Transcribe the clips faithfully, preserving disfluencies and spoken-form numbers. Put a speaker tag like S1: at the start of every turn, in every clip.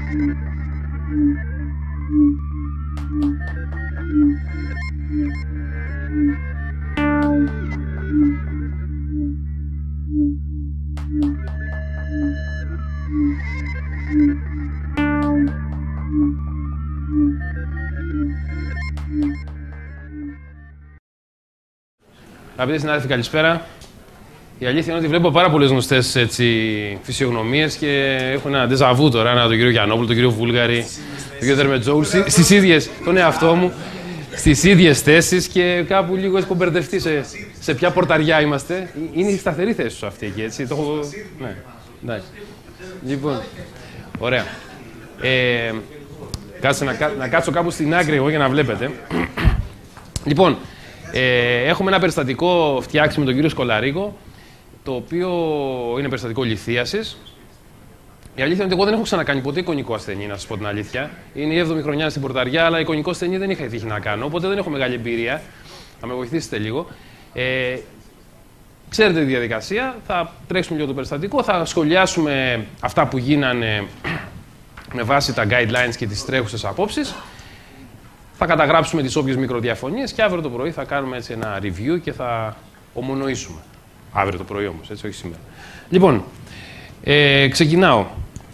S1: Αγαπητοί συνάδελφοι, καλησπέρα. Η αλήθεια είναι ότι βλέπω πάρα πολλές γνωστές φυσιογνωμίες και έχω ένα ντεζαβού τώρα, ένα, τον κύριο Γιαννόπουλο, τον κύριο Βούλγαρη, τον κύριο Δερμετζόγλου, στις ίδιες, τον εαυτό μου, στις ίδιες θέσεις και κάπου λίγο έχω μπερδευτεί σε, σε ποια πορταριά είμαστε. Είναι η σταθερή θέση σου αυτή εκεί, έτσι. Το έχω... Ναι, εντάξει. Λοιπόν, ωραία. Ε, κάτσε να, να κάτσω κάπου στην άκρη εγώ για να βλέπετε. Λοιπόν, ε, έχουμε ένα περιστατικό φτιάξει με τον κύριο Σκολαρίκο, το οποίο είναι περιστατικό λιθίασης. Η αλήθεια είναι ότι εγώ δεν έχω ξανακάνει ποτέ εικονικό ασθενή, να σας πω την αλήθεια. Είναι η έβδομη χρονιά στην πορταριά, αλλά εικονικό ασθενή δεν είχα τύχει να κάνω, οπότε δεν έχω μεγάλη εμπειρία. Θα με βοηθήσετε λίγο. Ε, ξέρετε τη διαδικασία, θα τρέξουμε λίγο το περιστατικό, θα σχολιάσουμε αυτά που γίνανε με βάση τα guidelines και τις τρέχουσες απόψεις. Θα καταγράψουμε τις όποιες μικροδιαφωνίες και αύριο το πρωί θα κάνουμε έτσι ένα review και θα ομονοήσουμε. Αύριο το πρωί όμως, έτσι, όχι σήμερα. Λοιπόν, ε, ξεκινάω.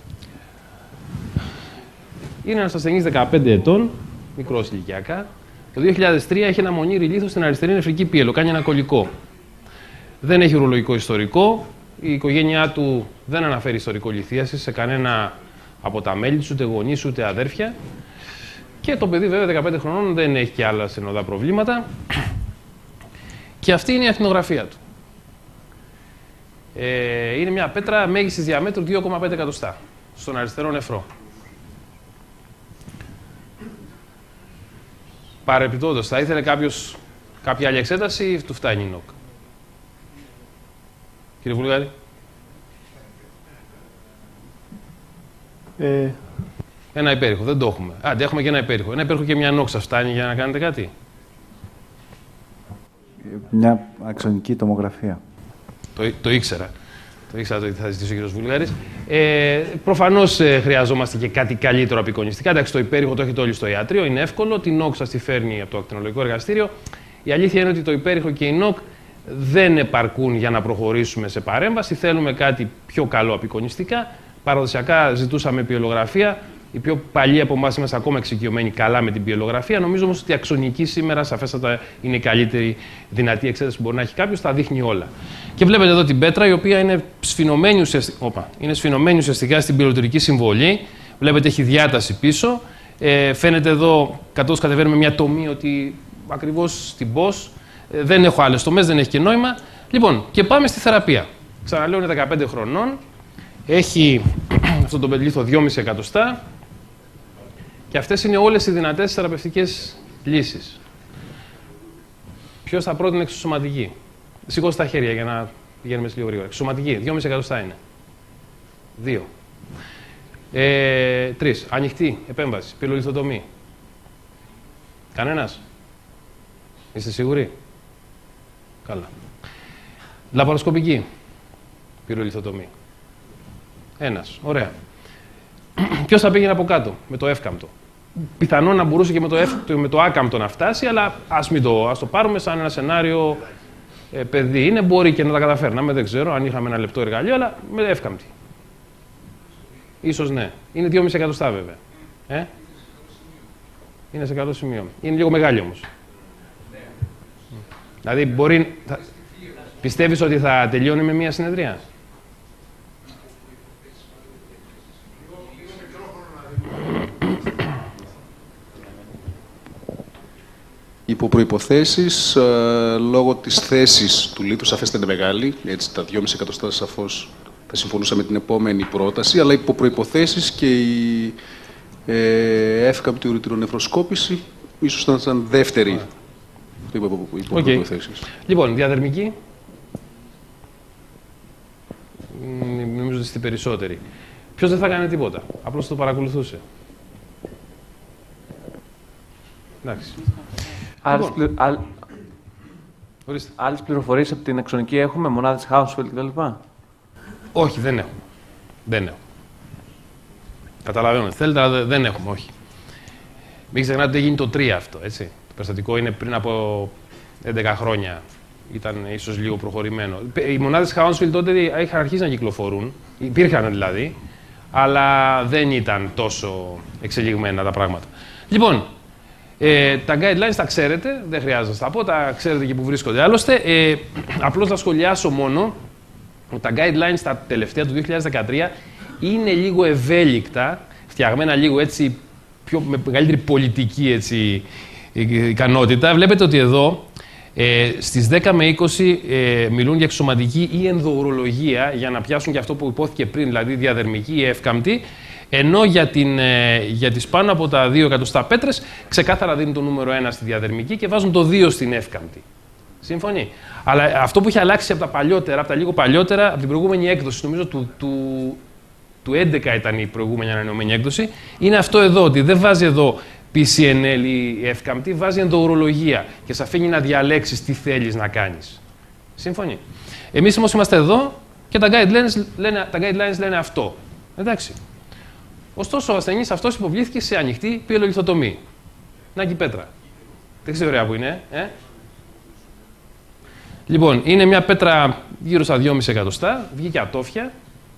S1: Είναι ένας ασθενής δεκαπέντε ετών, μικρός ηλικιακά. Το δύο χιλιάδες τρία έχει ένα μονήρι λίθο στην αριστερή νεφρική πίελο, κάνει ένα κολικό. Δεν έχει ουρολογικό ιστορικό. Η οικογένειά του δεν αναφέρει ιστορικό λιθίασης σε κανένα από τα μέλη του, ούτε γονείς, ούτε αδέρφια. Και το παιδί, βέβαια, δεκαπέντε χρονών, δεν έχει και άλλα στενοδά προβλήματα. Και αυτή είναι η ακτινογραφία του. Ε, είναι μια πέτρα μέγιστης διαμέτρου δύο κόμμα πέντε εκατοστά στον αριστερό νεφρό. Παρεπιπτόντως, θα ήθελε κάποιος κάποια άλλη εξέταση ή του φτάνει η νοκ? Κύριε Βουλγάρη.
S2: Ε...
S1: Ένα υπέρηχο, δεν το έχουμε. Άντε, έχουμε και ένα υπέρηχο. Ένα υπέρηχο και μια νόξα φτάνει για να κάνετε κάτι?
S2: Μια αξονική τομογραφία.
S1: Το, το ήξερα. Το ήξερα το ότι θα ζητήσει ο κύριος Βουλγάρης. Ε, προφανώς ε, χρειαζόμαστε και κάτι καλύτερο απεικονιστικά. Εντάξει, το υπέρηχο το έχετε όλοι στο ιατρείο, είναι εύκολο. Την νόκ σας τη φέρνει από το ακτινολογικό εργαστήριο. Η αλήθεια είναι ότι το υπέρηχο και η νόκ δεν επαρκούν για να προχωρήσουμε σε παρέμβαση. Θέλουμε κάτι πιο καλό απεικονιστικά. Παραδοσιακά ζητούσαμε πιελογραφία. Οι πιο παλιοί από εμάς είμαστε ακόμα εξοικειωμένοι καλά με την πιελογραφία. Νομίζω όμως ότι η αξονική σήμερα σαφέστατα είναι η καλύτερη δυνατή εξέταση που μπορεί να έχει κάποιος. Τα δείχνει όλα. Και βλέπετε εδώ την πέτρα, η οποία είναι σφινωμένη ουσιαστικά, Οπα, είναι σφινωμένη ουσιαστικά στην πυλωτηρική συμβολή. Βλέπετε έχει διάταση πίσω. Ε, φαίνεται εδώ, καθώς κατεβαίνουμε μια τομή, ότι ακριβώς στην πώς ε, δεν έχω άλλες τομές, δεν έχει και νόημα. Λοιπόν, και πάμε στη θεραπεία. Ξαναλέω, είναι δεκαπέντε χρονών. Έχει αυτό το πεντλήθο δυόμισι εκατοστά. Και αυτές είναι όλες οι δυνατές θεραπευτικές λύσεις. Ποιος θα πρότεινε εξωσωματική? Σηκώστε τα χέρια για να πηγαίνουμε λίγο γρήγορα. Εξωσωματική, δυόμισι εκατοστά είναι. Δύο. Ε, τρεις. Ανοιχτή επέμβαση, πυλολιθοτομή. Κανένας? Είστε σίγουροι? Καλά. Λαπαροσκοπική πυλολιθοτομή. Ένας. Ωραία. Ποιος θα πήγαινε από κάτω, με το εύκαμπτο? Πιθανόν να μπορούσε και με το, ευ... με το άκαμπτο να φτάσει, αλλά ας, μην το... ας το πάρουμε σαν ένα σενάριο ε, παιδί. Είναι, μπορεί και να τα καταφέρναμε, δεν ξέρω, αν είχαμε ένα λεπτό εργαλείο, αλλά με εύκαμπτη. Ίσως ναι. Είναι δυόμισι εκατοστά βέβαια. Ε? Είναι σε καλό σημείο. Είναι λίγο μεγάλη όμως. Δηλαδή, μπορεί... Θα... Πιστεύεις ότι θα τελειώνει με μία συνεδρία?
S3: Υπό προϋποθέσεις, ε, λόγω της θέσης του λίθου, σαφέστατα είναι μεγάλη, έτσι τα δυόμισι εκατοστά σαφώς θα συμφωνούσα με την επόμενη πρόταση, αλλά υπό προϋποθέσεις και η ε, εύκαμπτη ουρητρονεφροσκόπηση ίσως θα ήταν δεύτερη υπό, υπό, υπό okay. προϋποθέσεις.
S1: Λοιπόν, διαδερμική. Νομίζω ότι είστε περισσότεροι. Ποιος δεν θα κάνει τίποτα, απλώς το παρακολουθούσε. Εντάξει.
S4: Άλλες,
S1: λοιπόν.
S4: πλη... Άλλ... Άλλες πληροφορίες από την αξονική έχουμε, μονάδες Housefield κτλ.
S1: Όχι, δεν έχουμε. Δεν έχουμε. Καταλαβαίνω. Θέλετε, αλλά δεν έχουμε, όχι. Μην ξεχνάτε ότι έγινε το τρία αυτό, έτσι. Το περιστατικό είναι πριν από έντεκα χρόνια. Ήταν ίσως λίγο προχωρημένο. Οι μονάδες Hounsfield τότε είχαν αρχίσει να κυκλοφορούν, υπήρχαν δηλαδή, αλλά δεν ήταν τόσο εξελιγμένα τα πράγματα. Λοιπόν, ε, τα guidelines τα ξέρετε, δεν χρειάζεται να τα πω, τα ξέρετε και που βρίσκονται. Άλλωστε, ε, απλώς να σχολιάσω μόνο ότι τα guidelines τα τελευταία του δύο χιλιάδες δεκατρία είναι λίγο ευέλικτα, φτιαγμένα λίγο έτσι, πιο, με μεγαλύτερη πολιτική έτσι, ικανότητα. Βλέπετε ότι εδώ ε, στις δέκα με είκοσι ε, μιλούν για εξωματική ή ενδοουρολογία, για να πιάσουν και αυτό που υπόθηκε πριν, δηλαδή διαδερμική ή εύκαμπτη, ενώ για, την, ε, για τις πάνω από τα δύο εκατοστά πέτρες ξεκάθαρα δίνουν το νούμερο ένα στη διαδερμική και βάζουν το δύο στην εύκαμπτη. Συμφωνεί. Αλλά αυτό που έχει αλλάξει από τα παλιότερα, από τα λίγο παλιότερα, από την προηγούμενη έκδοση, νομίζω του, του, του έντεκα ήταν η προηγούμενη ανανεωμένη έκδοση, είναι αυτό εδώ, ότι δεν βάζει εδώ πι σι εν ελ ή εύκαμπτη, βάζει ενδοουρολογία και σε αφήνει να διαλέξεις τι θέλεις να κάνεις. Σύμφωνοι. Εμείς όμως είμαστε εδώ και τα guidelines λένε, τα guidelines λένε αυτό. Εντάξει. Ωστόσο, ο ασθενής αυτός υποβλήθηκε σε ανοιχτή πυελολιθοτομή. Να και η πέτρα. Δεν ξέρω ωραία που είναι, ε. Λοιπόν, είναι μια πέτρα γύρω στα δυόμισι εκατοστά, βγήκε ατόφια.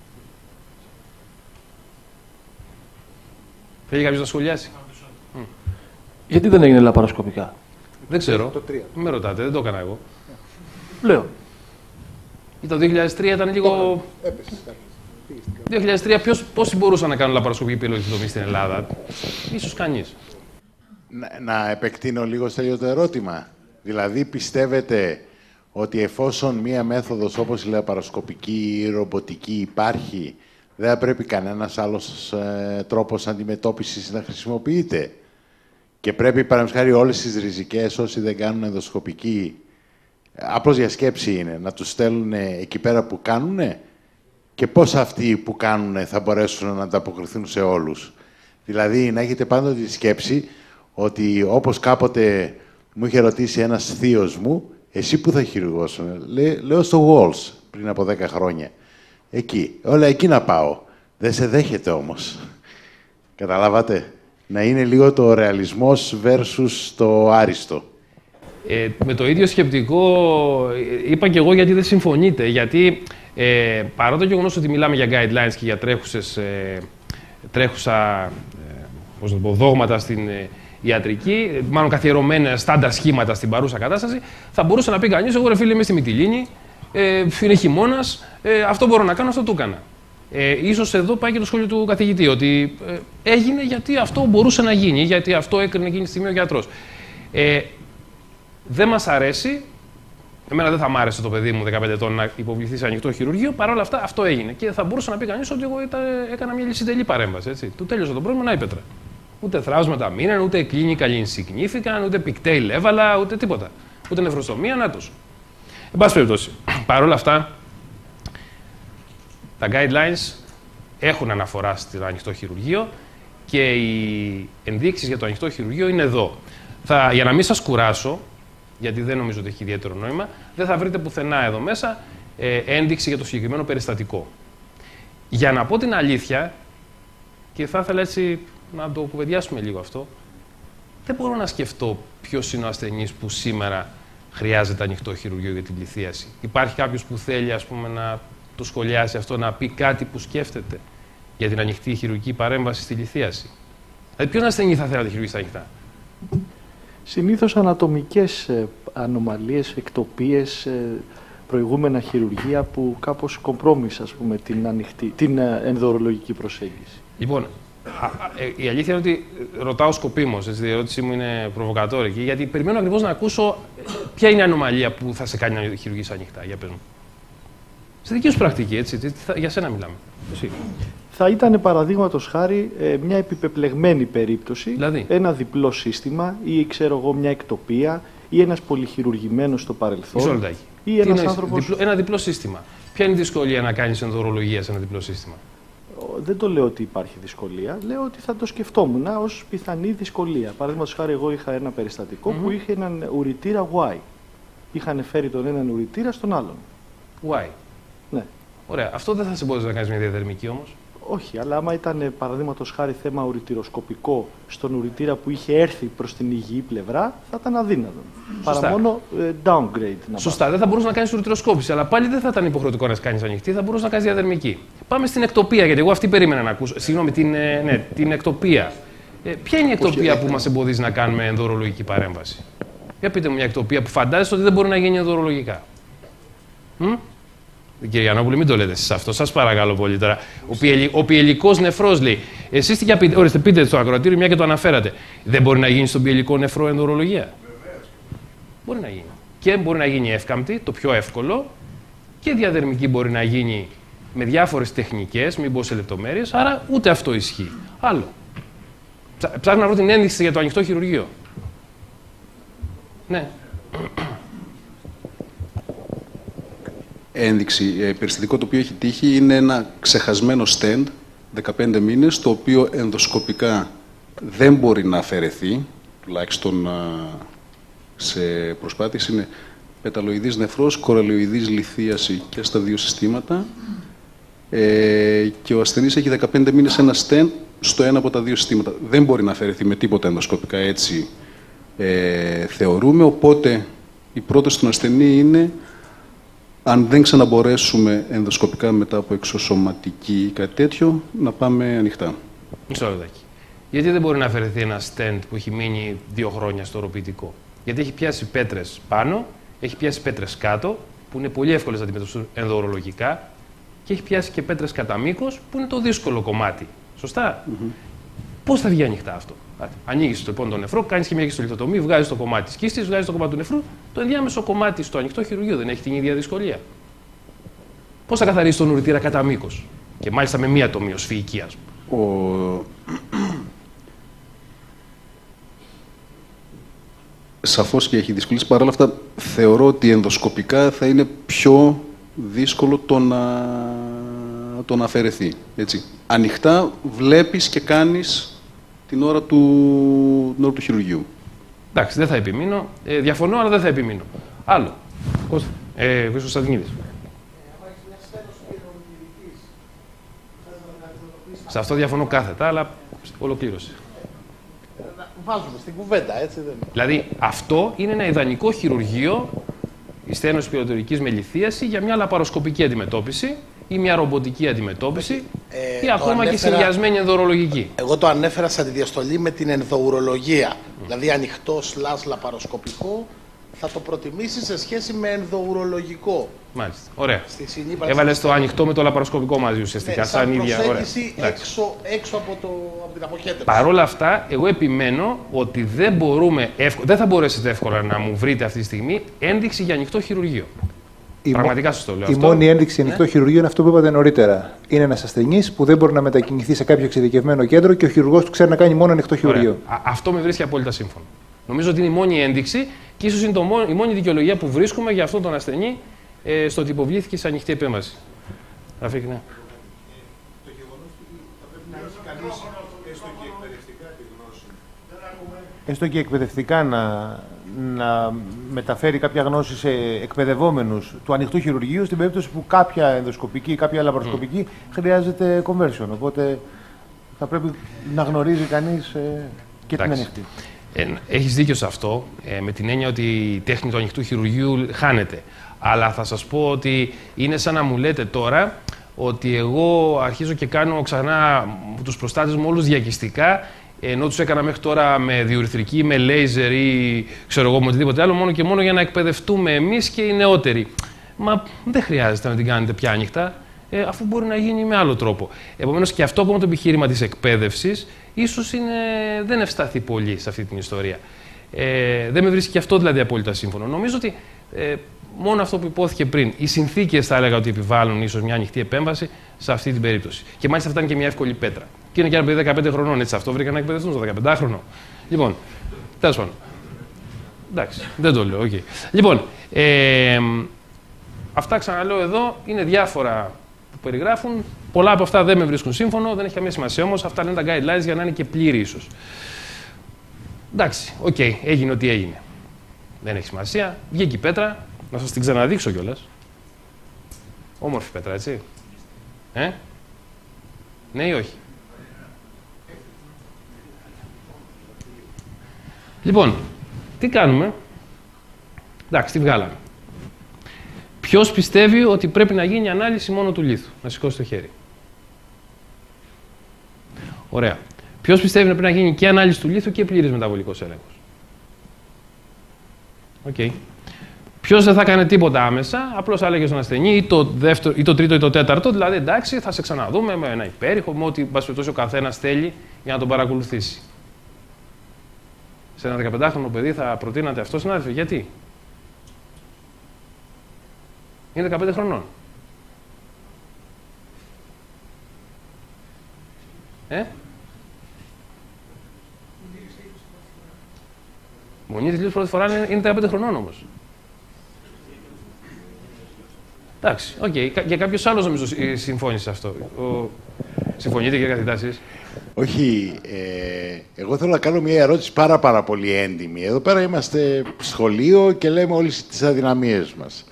S1: Θέλει κάποιος να σχολιάσει. Mm.
S4: Γιατί δεν έγινε λαπαροσκοπικά.
S1: Δεν ξέρω. Μην με ρωτάτε, δεν το έκανα εγώ.
S4: Λέω.
S1: Το δύο χιλιάδες τρία ήταν λίγο... δύο χιλιάδες τρία ποιος, πόσοι μπορούσαν να κάνουν λαπαροσκοπική πυελολιθοτομή στην Ελλάδα. Ίσως κανείς.
S5: Να, να επεκτείνω λίγο στο ίδιο το ερώτημα. Δηλαδή πιστεύετε ότι εφόσον μία μέθοδος όπως η λαπαροσκοπική ή η ρομποτική υπάρχει, δεν θα πρέπει κανένας άλλος ε, τρόπος αντιμετώπισης να χρησιμοποιείται. Και πρέπει, παραδείγματος χάρη, όλες τις ριζικές, όσοι δεν κάνουν ενδοσκοπική, απλώς για σκέψη είναι, να τους στέλνουν εκεί πέρα που κάνουν και πώς αυτοί που κάνουν θα μπορέσουν να ανταποκριθούν σε όλους. Δηλαδή, να έχετε πάντοτε τη σκέψη ότι όπως κάποτε μου είχε ρωτήσει ένας θείος μου, εσύ που θα χειρουργώσουν. Λέ, λέω στο Walls πριν από δέκα χρόνια. Εκεί. Όλα εκεί να πάω. Δεν σε δέχεται όμως. Καταλάβατε. Να είναι λίγο το ρεαλισμός versus το άριστο.
S1: Ε, με το ίδιο σκεπτικό είπα και εγώ γιατί δεν συμφωνείτε. Γιατί ε, παρά το γεγονός ότι μιλάμε για guidelines και για τρέχουσες, ε, τρέχουσα ε, πώς να το πω, δόγματα στην ε, ιατρική, μάλλον καθιερωμένα στάνταρ σχήματα στην παρούσα κατάσταση, θα μπορούσε να πει κανείς: εγώ ρε φίλε είμαι στη Μυτιλήνη, ε, είναι χειμώνας, ε, αυτό μπορώ να κάνω, αυτό το έκανα. Ε, ίσως εδώ πάει και το σχόλιο του καθηγητή, ότι ε, έγινε γιατί αυτό μπορούσε να γίνει, γιατί αυτό έκρινε εκείνη τη στιγμή ο γιατρός. Ε, δεν μας αρέσει, εμένα δεν θα μ' άρεσε το παιδί μου δεκαπέντε ετών να υποβληθεί σε ανοιχτό χειρουργείο, παρόλα αυτά αυτό έγινε. Και θα μπορούσε να πει κανείς ότι εγώ ήταν, έκανα μια λυσιτελή παρέμβαση. Έτσι. Του τέλειωσε το πρόβλημα, να η πέτρα. Ούτε θράψματα μείναν, ούτε clinical insignificant, ούτε pigtail έβαλα, ούτε τίποτα. Ούτε νευροστομία, να τους. Εν πάση περιπτώσει, παρόλα αυτά, τα guidelines έχουν αναφορά στο ανοιχτό χειρουργείο και οι ενδείξεις για το ανοιχτό χειρουργείο είναι εδώ. Θα, για να μην σας κουράσω, γιατί δεν νομίζω ότι έχει ιδιαίτερο νόημα, δεν θα βρείτε πουθενά εδώ μέσα ε, ένδειξη για το συγκεκριμένο περιστατικό. Για να πω την αλήθεια, και θα ήθελα έτσι να το κουβεντιάσουμε λίγο αυτό, δεν μπορώ να σκεφτώ ποιος είναι ο ασθενής που σήμερα χρειάζεται ανοιχτό χειρουργείο για την πληθίαση. Υπάρχει κάποιος που θέλει, ας πούμε, να το σχολιάσει αυτό, να πει κάτι που σκέφτεται για την ανοιχτή χειρουργική παρέμβαση στη λιθίαση. Δηλαδή, ποιον ασθενή θα θέλει να τη χειρουργήσει ανοιχτά.
S6: Συνήθως ανατομικές ε, ανομαλίες, εκτοπίες, ε, προηγούμενα χειρουργία που κάπως κομπρόμισε, ας πούμε, την, ανοιχτή, την ε, ενδορολογική προσέγγιση. Λοιπόν, α, α, ε, η αλήθεια είναι ότι ρωτάω σκοπίμως, έτσι, η ερώτησή μου είναι προβοκατόρικη, γιατί περιμένω ακριβώς να ακούσω ποια είναι η ανομαλία που θα σε κάνει να χειρουργήσει ανοιχτά. Για πες μου. Στη δική σου πρακτική, έτσι, τι, θα, για σένα μιλάμε. Εσύ. Θα ήταν, παραδείγματος χάρη, μια επιπεπλεγμένη περίπτωση, δηλαδή ένα διπλό σύστημα ή, ξέρω εγώ, μια εκτοπία ή ένας πολυχειρουργημένος στο παρελθόν.
S1: Μισό λεπτάκι.
S6: Ή ένας άνθρωπος...
S1: διπλό, ένα διπλό σύστημα. Ποια είναι η δυσκολία να κάνεις ενδορολογία σε ένα διπλό σύστημα?
S6: Δεν το λέω ότι υπάρχει δυσκολία. Λέω ότι θα το σκεφτόμουν ως πιθανή δυσκολία. Παραδείγματος χάρη, εγώ είχα ένα περιστατικό mm-hmm. που είχε έναν ουρητήρα Y. Είχαν φέρει τον έναν ουρητήρα στον άλλον.
S1: Y.
S6: Ναι.
S1: Ωραία. Αυτό δεν θα σε μπορούσε να κάνεις μια διαδερμική όμως.
S6: Όχι, αλλά άμα ήταν παραδείγματος χάρη θέμα ουρητηροσκοπικό στον ουρητήρα που είχε έρθει προς την υγιή πλευρά, θα ήταν αδύνατο. Παρά μόνο ε, downgrade. Να
S1: Σωστά,
S6: πάμε.
S1: δεν θα μπορούσε να κάνει ουρητηροσκόπηση, αλλά πάλι δεν θα ήταν υποχρεωτικό να κάνει ανοιχτή, θα μπορούσε να κάνει διαδερμική. Πάμε στην εκτοπία, γιατί εγώ αυτή περίμενα να ακούσω. Συγγνώμη, την, ε, ναι, την εκτοπία. Ε, ποια είναι η εκτοπία που μας εμποδίζει να κάνουμε ενδορολογική παρέμβαση? Για πείτε μου μια εκτοπία που φαντάζεστε ότι δεν μπορεί να γίνει ενδορολογικά. Μ? Κύριε Γιαννόπουλε, μην το λέτε εσείς αυτό, σας παρακαλώ πολύ τώρα. Ο, πιελι, ο πιελικός νεφρός λέει. Εσείς τι για πείτε, ορίστε, πείτε στο ακροατήριο, μια και το αναφέρατε. Δεν μπορεί να γίνει στον πιελικό νεφρό ενδορολογία? Βεβαίως. Μπορεί να γίνει. Και μπορεί να γίνει εύκαμπτη, το πιο εύκολο, και διαδερμική μπορεί να γίνει με διάφορες τεχνικές, μην πω σε λεπτομέρειες, άρα ούτε αυτό ισχύει. Άλλο. Ψάχνω να βρω την ένδειξη για το ανοιχτό χειρουργείο. Ναι.
S3: Ένδειξη. Ε, περιστατικό το οποίο έχει τύχει είναι ένα ξεχασμένο stent, δεκαπέντε μήνες, το οποίο ενδοσκοπικά δεν μπορεί να αφαιρεθεί, τουλάχιστον α, σε προσπάθειες. Είναι πεταλοειδής νεφρός, κοραλιοειδής λιθίαση και στα δύο συστήματα. Ε, και ο ασθενής έχει δεκαπέντε μήνες ένα stent στο ένα από τα δύο συστήματα. Δεν μπορεί να αφαιρεθεί με τίποτα ενδοσκοπικά, έτσι ε, θεωρούμε. Οπότε η πρόταση του ασθενή είναι, αν δεν ξαναμπορέσουμε ενδοσκοπικά μετά από εξωσωματική ή κάτι τέτοιο, να πάμε ανοιχτά.
S1: Μισό λεπτάκι. Γιατί δεν μπορεί να αφαιρεθεί ένα stent που έχει μείνει δύο χρόνια στο οροπητικό? Γιατί έχει πιάσει πέτρες πάνω, έχει πιάσει πέτρες κάτω, που είναι πολύ εύκολες να αντιμετωπιστούν ενδοορολογικά, και έχει πιάσει και πέτρες κατά μήκος, που είναι το δύσκολο κομμάτι. Σωστά. Mm-hmm. Πώς θα βγει ανοιχτά αυτό? Ανοίγεις λοιπόν τον νεφρό, κάνεις και μια γυστολιθοτομή, βγάζεις το κομμάτι της κίστης, βγάζεις το κομμάτι του νεφρού, το ενδιάμεσο κομμάτι στο ανοιχτό χειρουργείο δεν έχει την ίδια δυσκολία. Πώς θα καθαρίσεις τον ουρητήρα κατά μήκος? Και μάλιστα με μία τομή ως φυϊκή, ας πούμε.
S3: Ο... Σαφώς και έχει δυσκολίες. Παρ' όλα αυτά, θεωρώ ότι ενδοσκοπικά θα είναι πιο δύσκολο το να, το να αφαιρεθεί. Έτσι. Ανοιχτά βλέπεις και κάνεις την ώρα του, την ώρα του χειρουργείου.
S1: Εντάξει, δεν θα επιμείνω. Ε, διαφωνώ, αλλά δεν θα επιμείνω. Άλλο. Κώστα. Ε, Κώστας Σταδινίδης. Σε αυτό διαφωνώ κάθετα, αλλά ολοκλήρωσε.
S7: Βάζουμε στην κουβέντα, έτσι δεν είναι?
S1: Δηλαδή, αυτό είναι ένα ιδανικό χειρουργείο, η στένωση πυροτορικής με λιθίαση, για μια λαπαροσκοπική αντιμετώπιση ή μια ρομποτική αντιμετώπιση ε, ή ακόμα ανέφερα... και συνδυασμένη ενδοουρολογική.
S7: Εγώ το ανέφερα σαν τη διαστολή με την ενδοουρολογία. Mm. Δηλαδή, ανοιχτό σλάς λαπαροσκοπικό θα το προτιμήσει σε σχέση με ενδοουρολογικό.
S1: Μάλιστα. Ωραία. Έβαλες το ανοιχτό με το λαπαροσκοπικό μαζί ουσιαστικά.
S7: Ναι, σαν
S1: ίδια.
S7: προσέγγιση έξω, έξω από, το, από την αποχέτευση.
S1: Παρ' όλα αυτά, εγώ επιμένω ότι δεν, μπορούμε, δεν θα μπορέσετε εύκολα να μου βρείτε αυτή τη στιγμή ένδειξη για ανοιχτό χειρουργείο. Η Πραγματικά σας το λέω.
S2: Η
S1: αυτό.
S2: μόνη ένδειξη για ανοιχτό
S1: ναι.
S2: χειρουργείο είναι αυτό που είπατε νωρίτερα. Είναι ένας ασθενής που δεν μπορεί να μετακινηθεί σε κάποιο εξειδικευμένο κέντρο και ο χειρουργός του ξέρει να κάνει μόνο ανοιχτό χειρουργείο.
S1: Α, αυτό με βρίσκει απόλυτα σύμφωνο. Νομίζω ότι είναι η μόνη ένδειξη και ίσως είναι το μόνο, η μόνη δικαιολογία που βρίσκουμε για αυτόν τον ασθενή ε, στο ότι υποβλήθηκε σε ανοιχτή επέμβαση. Ραφίκ, ναι.
S5: Το γεγονός ότι θα πρέπει να έχει κανείς έστω και εκπαιδευτικά τη γνώση. Έστω και εκπαιδευτικά να, να μεταφέρει κάποια γνώση σε εκπαιδευόμενους του ανοιχτού χειρουργείου στην περίπτωση που κάποια ενδοσκοπική ή κάποια λαπαροσκοπική mm. χρειάζεται conversion. Οπότε θα πρέπει να γνωρίζει κανείς ε, και την ανοιχτή.
S1: Ε, έχεις δίκιο σε αυτό, ε, με την έννοια ότι η τέχνη του ανοιχτού χειρουργείου χάνεται. Αλλά θα σας πω ότι είναι σαν να μου λέτε τώρα ότι εγώ αρχίζω και κάνω ξανά τους προστάτες μου όλους διακιστικά, ενώ τους έκανα μέχρι τώρα με διουρηθρική, με λέιζερ ή ξέρω εγώ με οτιδήποτε άλλο, μόνο και μόνο για να εκπαιδευτούμε εμείς και οι νεότεροι. Μα δεν χρειάζεται να την κάνετε πια ανοιχτά, ε, αφού μπορεί να γίνει με άλλο τρόπο. Επομένως και αυτό ακόμα το επιχείρημα της εκπαίδευσης ίσως είναι, δεν ευσταθεί πολύ σε αυτή την ιστορία. Ε, δεν με βρίσκει και αυτό δηλαδή απόλυτα σύμφωνο. Νομίζω ότι ε, μόνο αυτό που υπόθηκε πριν, οι συνθήκες θα έλεγα ότι επιβάλλουν ίσως μια ανοιχτή επέμβαση σε αυτή την περίπτωση. Και μάλιστα αυτά είναι και μια εύκολη πέτρα. Και είναι και ένα παιδί δεκαπέντε χρονών, έτσι αυτό βρήκα να εκπαιδευτούν στο δεκαπεντάχρονο. Λοιπόν, τέλος πάντων. Εντάξει, δεν το λέω, okay. Λοιπόν, ε, αυτά ξαναλέω εδώ είναι διάφορα που περιγράφουν. Πολλά από αυτά δεν με βρίσκουν σύμφωνο, δεν έχει καμία σημασία όμως. Αυτά λένε τα guidelines για να είναι και πλήρη ίσως. Εντάξει, οκ, okay, έγινε ό,τι έγινε. Δεν έχει σημασία. Βγήκε η πέτρα, να σας την ξαναδείξω κιόλας. Όμορφη πέτρα, έτσι. Ε? Ναι ή όχι? Λοιπόν, τι κάνουμε? Εντάξει, τι βγάλαμε. Ποιος πιστεύει ότι πρέπει να γίνει ανάλυση μόνο του λίθου? Να σηκώσει το χέρι. Ωραία. Ποιος πιστεύει ότι πρέπει να γίνει και ανάλυση του λίθου και πλήρης μεταβολικός έλεγχος? Οκ. Okay. Ποιος δεν θα κάνει τίποτα άμεσα, απλώς θα έλεγε στον ασθενή ή το, δεύτερο, ή το τρίτο ή το τέταρτο, δηλαδή εντάξει, θα σε ξαναδούμε με ένα υπέρηχο, με ό,τι ο καθένας θέλει για να τον παρακολουθήσει. Σε ένα δεκαπεντάχρονο παιδί θα προτείνατε αυτό, συνάδελφε? Γιατί? Είναι δεκαπέντε χρονών. Ε? Μονή της λύσης πρώτη φορά είναι, είναι δεκαπέντε χρονών όμως. Εντάξει, οκ. Okay. Και κάποιος άλλος νομίζω συμφώνησε σε αυτό. Ο... Συμφωνείτε, κύριε καθηγητά, εσείς?
S5: Όχι. Ε, εγώ θέλω να κάνω μια ερώτηση πάρα πάρα πολύ έντιμη. Εδώ πέρα είμαστε σχολείο και λέμε όλες τις αδυναμίες μας.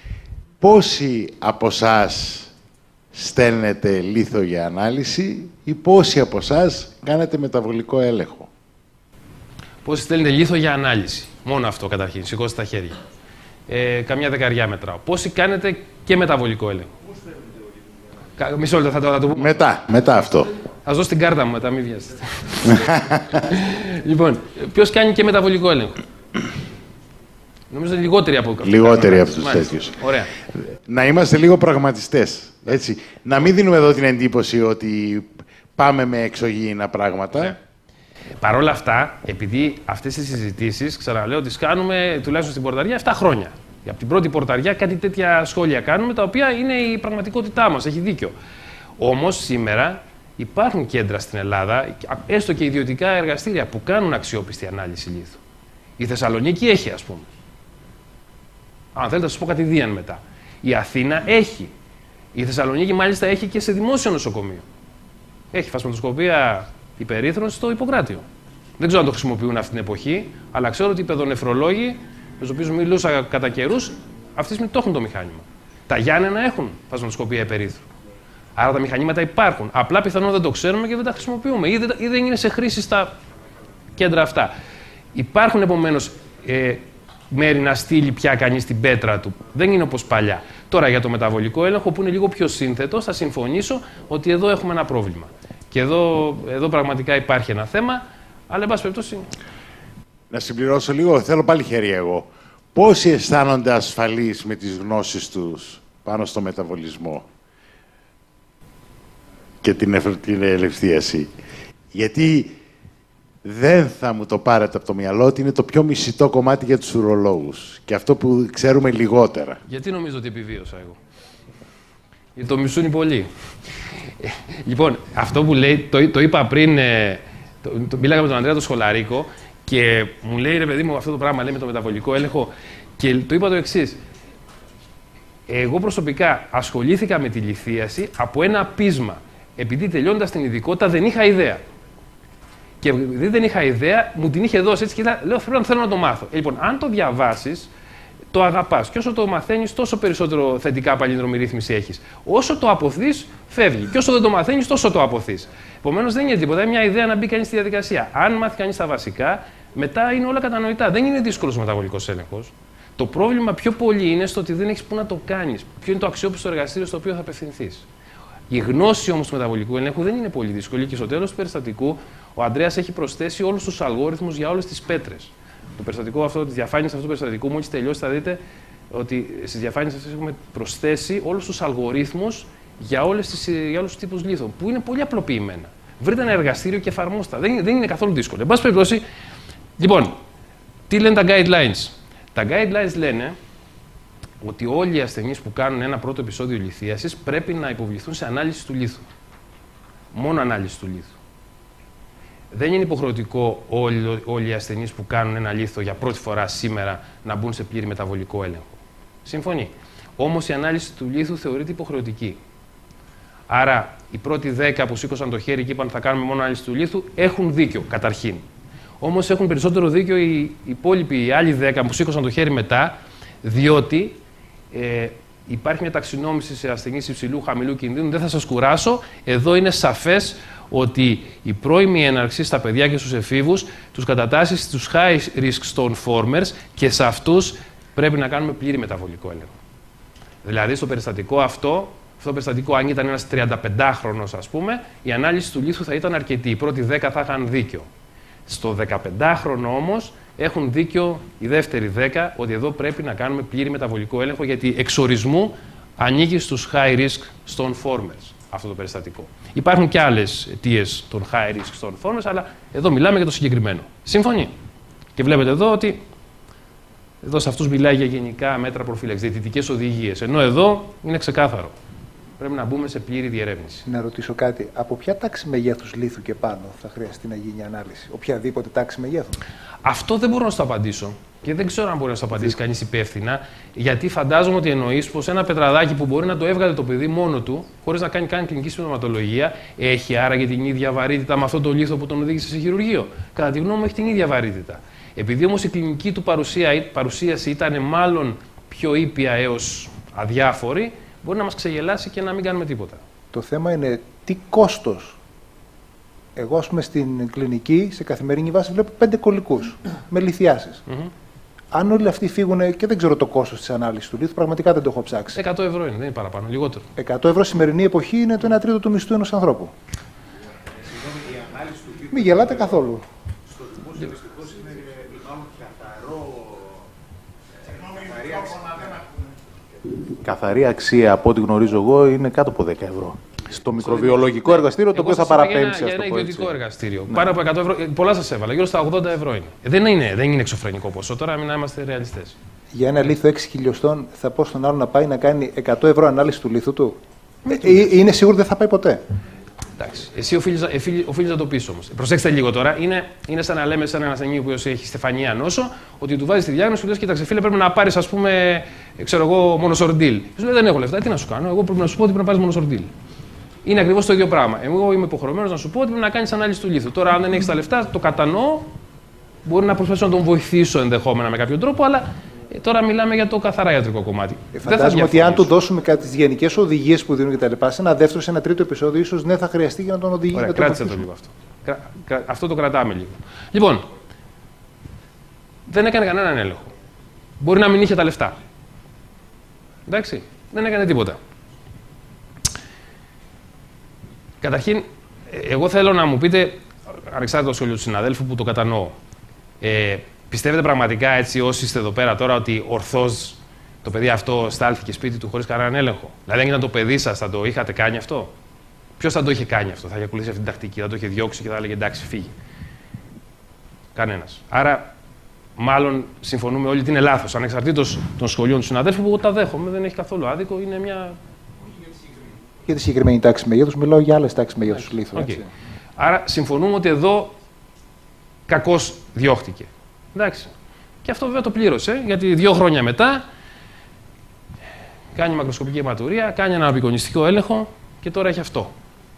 S5: Πόσοι από εσάς στέλνετε λίθο για ανάλυση ή πόσοι από εσάς κάνετε μεταβολικό έλεγχο?
S1: Πόσοι στέλνετε λίθο για ανάλυση? Μόνο αυτό καταρχήν. Σηκώστε τα χέρια. Ε, καμιά δεκαριά μετράω. Πόσοι κάνετε και μεταβολικό έλεγχο? Κα... Μισό λεπτό, θα το, θα το πούμε.
S5: Μετά, μετά αυτό.
S1: Θα δώσω την κάρτα μου μετά, μην βιάζετε. Λοιπόν, ποιος κάνει και μεταβολικό έλεγχο? Νομίζω είναι λιγότεροι από κάποιους.
S5: Λιγότεροι από τους τέτοιους.
S1: Ωραία.
S5: Να είμαστε λίγο πραγματιστές. Έτσι. Να μην δίνουμε εδώ την εντύπωση ότι πάμε με εξωγήινα πράγματα.
S1: Yeah. Παρ' όλα αυτά, επειδή αυτές τις συζητήσεις, ξαναλέω, τις κάνουμε τουλάχιστον στην πορταριά επτά χρόνια. Από την πρώτη πορταριά κάτι τέτοια σχόλια κάνουμε, τα οποία είναι η πραγματικότητά μας. Έχει δίκιο. Όμως σήμερα υπάρχουν κέντρα στην Ελλάδα, έστω και ιδιωτικά εργαστήρια, που κάνουν αξιόπιστη ανάλυση λίθου. Η Θεσσαλονίκη έχει, ας πούμε. Αν θέλετε, θα σας πω κατηδίαν μετά. Η Αθήνα έχει. Η Θεσσαλονίκη μάλιστα έχει και σε δημόσιο νοσοκομείο. Έχει φασματοσκοπία υπερήθρων στο Ιπποκράτιο. Δεν ξέρω αν το χρησιμοποιούν αυτή την εποχή, αλλά ξέρω ότι οι παιδονεφρολόγοι, με του οποίου μιλούσα κατά καιρούς, αυτή τη στιγμή το έχουν το μηχάνημα. Τα Γιάννενα έχουν φασματοσκοπία υπερήθρου. Άρα τα μηχανήματα υπάρχουν. Απλά πιθανόν δεν το ξέρουμε και δεν τα χρησιμοποιούμε ή δεν, ή δεν είναι σε χρήση στα κέντρα αυτά. Υπάρχουν επομένως ε, μέρη να στείλει πια κανείς την πέτρα του. Δεν είναι όπως παλιά. Τώρα για το μεταβολικό έλεγχο που είναι λίγο πιο σύνθετο, θα συμφωνήσω ότι εδώ έχουμε ένα πρόβλημα. Και εδώ, εδώ πραγματικά υπάρχει ένα θέμα, αλλά εν πάση περιπτώσει.
S5: Να συμπληρώσω λίγο, θέλω πάλι χέρια εγώ. Πόσοι αισθάνονται ασφαλείς με τις γνώσεις τους πάνω στο μεταβολισμό και την, την ελευθίαση? Γιατί δεν θα μου το πάρετε από το μυαλό ότι είναι το πιο μισητό κομμάτι για τους ουρολόγους και αυτό που ξέρουμε λιγότερα.
S1: Γιατί νομίζω ότι επιβίωσα εγώ? Γιατί το μισούν πολύ. Λοιπόν, αυτό που λέει, το, το είπα πριν, το, το, μίλαγα με τον Ανδρέα τον Σχολαρίκο και μου λέει, ρε παιδί μου, αυτό το πράγμα λέει με το μεταβολικό έλεγχο και το είπα το εξής. Εγώ προσωπικά ασχολήθηκα με τη λιθίαση από ένα πείσμα. Επειδή τελειώνοντας την ειδικότητα δεν είχα ιδέα. Και επειδή δεν είχα ιδέα, μου την είχε δώσει έτσι και λέω, θέλω, θέλω να το μάθω. Ε, λοιπόν, αν το διαβάσεις, το αγαπάς. Και όσο το μαθαίνεις, τόσο περισσότερο θετικά παλινδρομή ρύθμιση έχεις. Όσο το αποθείς, φεύγει. Και όσο δεν το μαθαίνεις, τόσο το αποθείς. Επομένως, δεν είναι τίποτα. Είναι μια ιδέα να μπει κανείς στη διαδικασία. Αν μάθει κανείς τα βασικά, μετά είναι όλα κατανοητά. Δεν είναι δύσκολος ο μεταβολικός έλεγχος. Το πρόβλημα πιο πολύ είναι στο ότι δεν έχεις πού να το κάνεις. Ποιο είναι το αξιόπιστο εργαστήριο στο οποίο θα απευθυνθείς. Η γνώση όμως του μεταβολικού ελέγχου δεν είναι πολύ δύσκολη και στο τέλος του περιστατικού ο Ανδρέας έχει προσθέσει όλους τους αλγόριθμους για όλες τις πέτρες. Το περιστατικό αυτό, τη διαφάνεια αυτού του περιστατικού, μόλις τελειώσει, θα δείτε ότι στις διαφάνειες αυτές έχουμε προσθέσει όλους τους αλγορίθμους για, όλες τις, για όλους τους τύπους λίθων, που είναι πολύ απλοποιημένα. Βρείτε ένα εργαστήριο και εφαρμόστε τα. Δεν, δεν είναι καθόλου δύσκολο. Εν πάση περιπτώσει, λοιπόν, τι λένε τα guidelines? Τα guidelines λένε ότι όλοι οι ασθενείς που κάνουν ένα πρώτο επεισόδιο λιθίασης πρέπει να υποβληθούν σε ανάλυση του λίθου. Μόνο ανάλυση του λίθου. Δεν είναι υποχρεωτικό όλοι, όλοι οι ασθενείς που κάνουν ένα λίθο για πρώτη φορά σήμερα να μπουν σε πλήρη μεταβολικό έλεγχο. Συμφωνεί. Όμως η ανάλυση του λίθου θεωρείται υποχρεωτική. Άρα οι πρώτοι δέκα που σήκωσαν το χέρι και είπαν θα κάνουμε μόνο ανάλυση του λίθου έχουν δίκιο καταρχήν. Όμως έχουν περισσότερο δίκιο οι υπόλοιποι, οι άλλοι δέκα που σήκωσαν το χέρι μετά, διότι ε, υπάρχει μια ταξινόμηση σε ασθενείς υψηλού χαμηλού κινδύνου. Δεν θα σας κουράσω. Εδώ είναι σαφές ότι η πρώιμη έναρξη στα παιδιά και στους εφήβους τους κατατάσσει στους high risk stone formers και σε αυτούς πρέπει να κάνουμε πλήρη μεταβολικό έλεγχο. Δηλαδή, στο περιστατικό αυτό, αυτό το περιστατικό, αν ήταν ένας τριανταπεντάχρονος, ας πούμε, η ανάλυση του λίθου θα ήταν αρκετή. Οι πρώτοι δέκα θα είχαν δίκιο. Στο δεκαπεντάχρονο όμως έχουν δίκιο οι δεύτεροι δέκα ότι εδώ πρέπει να κάνουμε πλήρη μεταβολικό έλεγχο, γιατί εξορισμού ανήκει στους high risk stone formers αυτό το περιστατικό. Υπάρχουν και άλλες αιτίες των high risk stone formers, αλλά εδώ μιλάμε για το συγκεκριμένο. Σύμφωνοι? Και βλέπετε εδώ ότι εδώ σε αυτούς μιλάει για γενικά μέτρα προφύλαξης, διαιτητικές οδηγίες. Ενώ εδώ είναι ξεκάθαρο. Πρέπει να μπούμε σε πλήρη διερεύνηση.
S2: Να ρωτήσω κάτι. Από ποια τάξη μεγέθους λίθου και πάνω θα χρειαστεί να γίνει η ανάλυση? Οποιαδήποτε τάξη μεγέθους?
S1: Αυτό δεν μπορώ να σου το απαντήσω. Και δεν ξέρω αν μπορεί να σου απαντήσει κανείς υπεύθυνα. Γιατί φαντάζομαι ότι εννοείς πως ένα πετραδάκι που μπορεί να το έβγαλε το παιδί μόνο του, χωρίς να κάνει καν κλινική συμπτωματολογία, έχει άραγε την ίδια βαρύτητα με αυτό το λίθο που τον οδήγησε σε χειρουργείο? Κατά τη γνώμη μου, έχει την ίδια βαρύτητα. Επειδή όμως η κλινική του παρουσία, παρουσίαση ήταν μάλλον πιο ήπια έως αδιάφορη, μπορεί να μας ξεγελάσει και να μην κάνουμε τίποτα.
S2: Το θέμα είναι τι κόστος. Εγώ, ας πούμε, στην κλινική, σε καθημερινή βάση, βλέπω πέντε κολλικούς με λιθιάσεις. Mm-hmm. Αν όλοι αυτοί φύγουν και δεν ξέρω το κόστος της ανάλυσης του λίθου, πραγματικά δεν το έχω ψάξει.
S1: εκατό ευρώ είναι, δεν είναι παραπάνω, λιγότερο.
S2: εκατό ευρώ σημερινή εποχή είναι το ένα τρίτο του μισθού ενός ανθρώπου. Μην γελάτε καθόλου.
S5: Στο δημόσιο δυστυχώς είναι μάλλον καθαρό.
S8: Καθαρή αξία, από ό,τι γνωρίζω εγώ, είναι κάτω από δέκα ευρώ. Στο μικροβιολογικό εργαστήριο, το οποίο θα παραπέμψει.
S1: Για ένα ιδιωτικό εργαστήριο. Ναι. Πάνω από εκατό ευρώ. Πολλά σας έβαλα. Γύρω στα ογδόντα ευρώ είναι. Δεν είναι, δεν είναι εξωφρενικό ποσό. Τώρα μην είμαστε ρεαλιστές.
S2: Για ένα λίθο έξι χιλιοστών θα πω στον άλλο να πάει να κάνει εκατό ευρώ ανάλυση του λίθου του. Ε, είναι σίγουρο δεν θα πάει ποτέ.
S1: Εντάξει. Εσύ οφείλεις να το πεις όμως. Προσέξτε λίγο τώρα. Είναι, είναι σαν να λέμε σε έναν ασθενή που έχει στεφανία νόσο, ότι του βάζει τη διάγνωση και του λες: κοίταξε, φίλε, πρέπει να πάρεις, ας πούμε, ξέρω εγώ, μονοσορντήλ. Σου λέει: δεν έχω λεφτά, τι να σου κάνω. Εγώ πρέπει να σου πω ότι πρέπει να πάρεις μονοσορντήλ. Είναι ακριβώς το ίδιο πράγμα. Εγώ είμαι υποχρεωμένος να σου πω ότι πρέπει να κάνεις ανάλυση του λίθου. Τώρα, αν δεν έχεις τα λεφτά, το κατανοώ. Μπορεί να προσπαθήσω να τον βοηθήσω ενδεχόμενα με κάποιο τρόπο, αλλά ε, τώρα μιλάμε για το καθαρά ιατρικό κομμάτι.
S2: Ε, φαντάζομαι ότι αν του δώσουμε κάτι τις γενικές οδηγίες που δίνουν κτλ., σε ένα δεύτερο, σε ένα τρίτο επεισόδιο, ίσως ναι, θα χρειαστεί για να τον οδηγήσει.
S1: Ωραία, κράτησε το λίγο αυτό. Κρα, κρα, αυτό το κρατάμε λίγο. Λοιπόν, δεν έκανε κανέναν έλεγχο. Μπορεί να μην είχε τα λεφτά. Εντάξει, δεν έκανε τίποτα. Καταρχήν, εγώ θέλω να μου πείτε, ανεξάρτητα το σχόλιο του συναδέλφου που το κατανοώ, ε, πιστεύετε πραγματικά έτσι όσοι είστε εδώ πέρα τώρα ότι ορθώς το παιδί αυτό στάλθηκε σπίτι του χωρίς κανέναν έλεγχο? Δηλαδή, αν ήταν το παιδί σας, θα το είχατε κάνει αυτό? Ποιος θα το είχε κάνει αυτό? Θα είχε ακολουθήσει αυτή την τακτική, θα το είχε διώξει και θα έλεγε εντάξει, φύγει? Κανένας. Άρα, μάλλον συμφωνούμε όλοι ότι είναι λάθος, ανεξαρτήτως των σχολείων του συναδέλφου, που εγώ τα δέχομαι, δεν έχει καθόλου άδικο, είναι μια.
S2: Για τη συγκεκριμένη τάξη μεγέθους, μιλάω για άλλες τάξεις μεγέθους λίθου.
S1: Okay. Άρα συμφωνούμε ότι εδώ κακώς διώχτηκε. Εντάξει. Και αυτό βέβαια το πλήρωσε, γιατί δύο χρόνια μετά κάνει μακροσκοπική αιματουρία, κάνει ένα απεικονιστικό έλεγχο και τώρα έχει αυτό.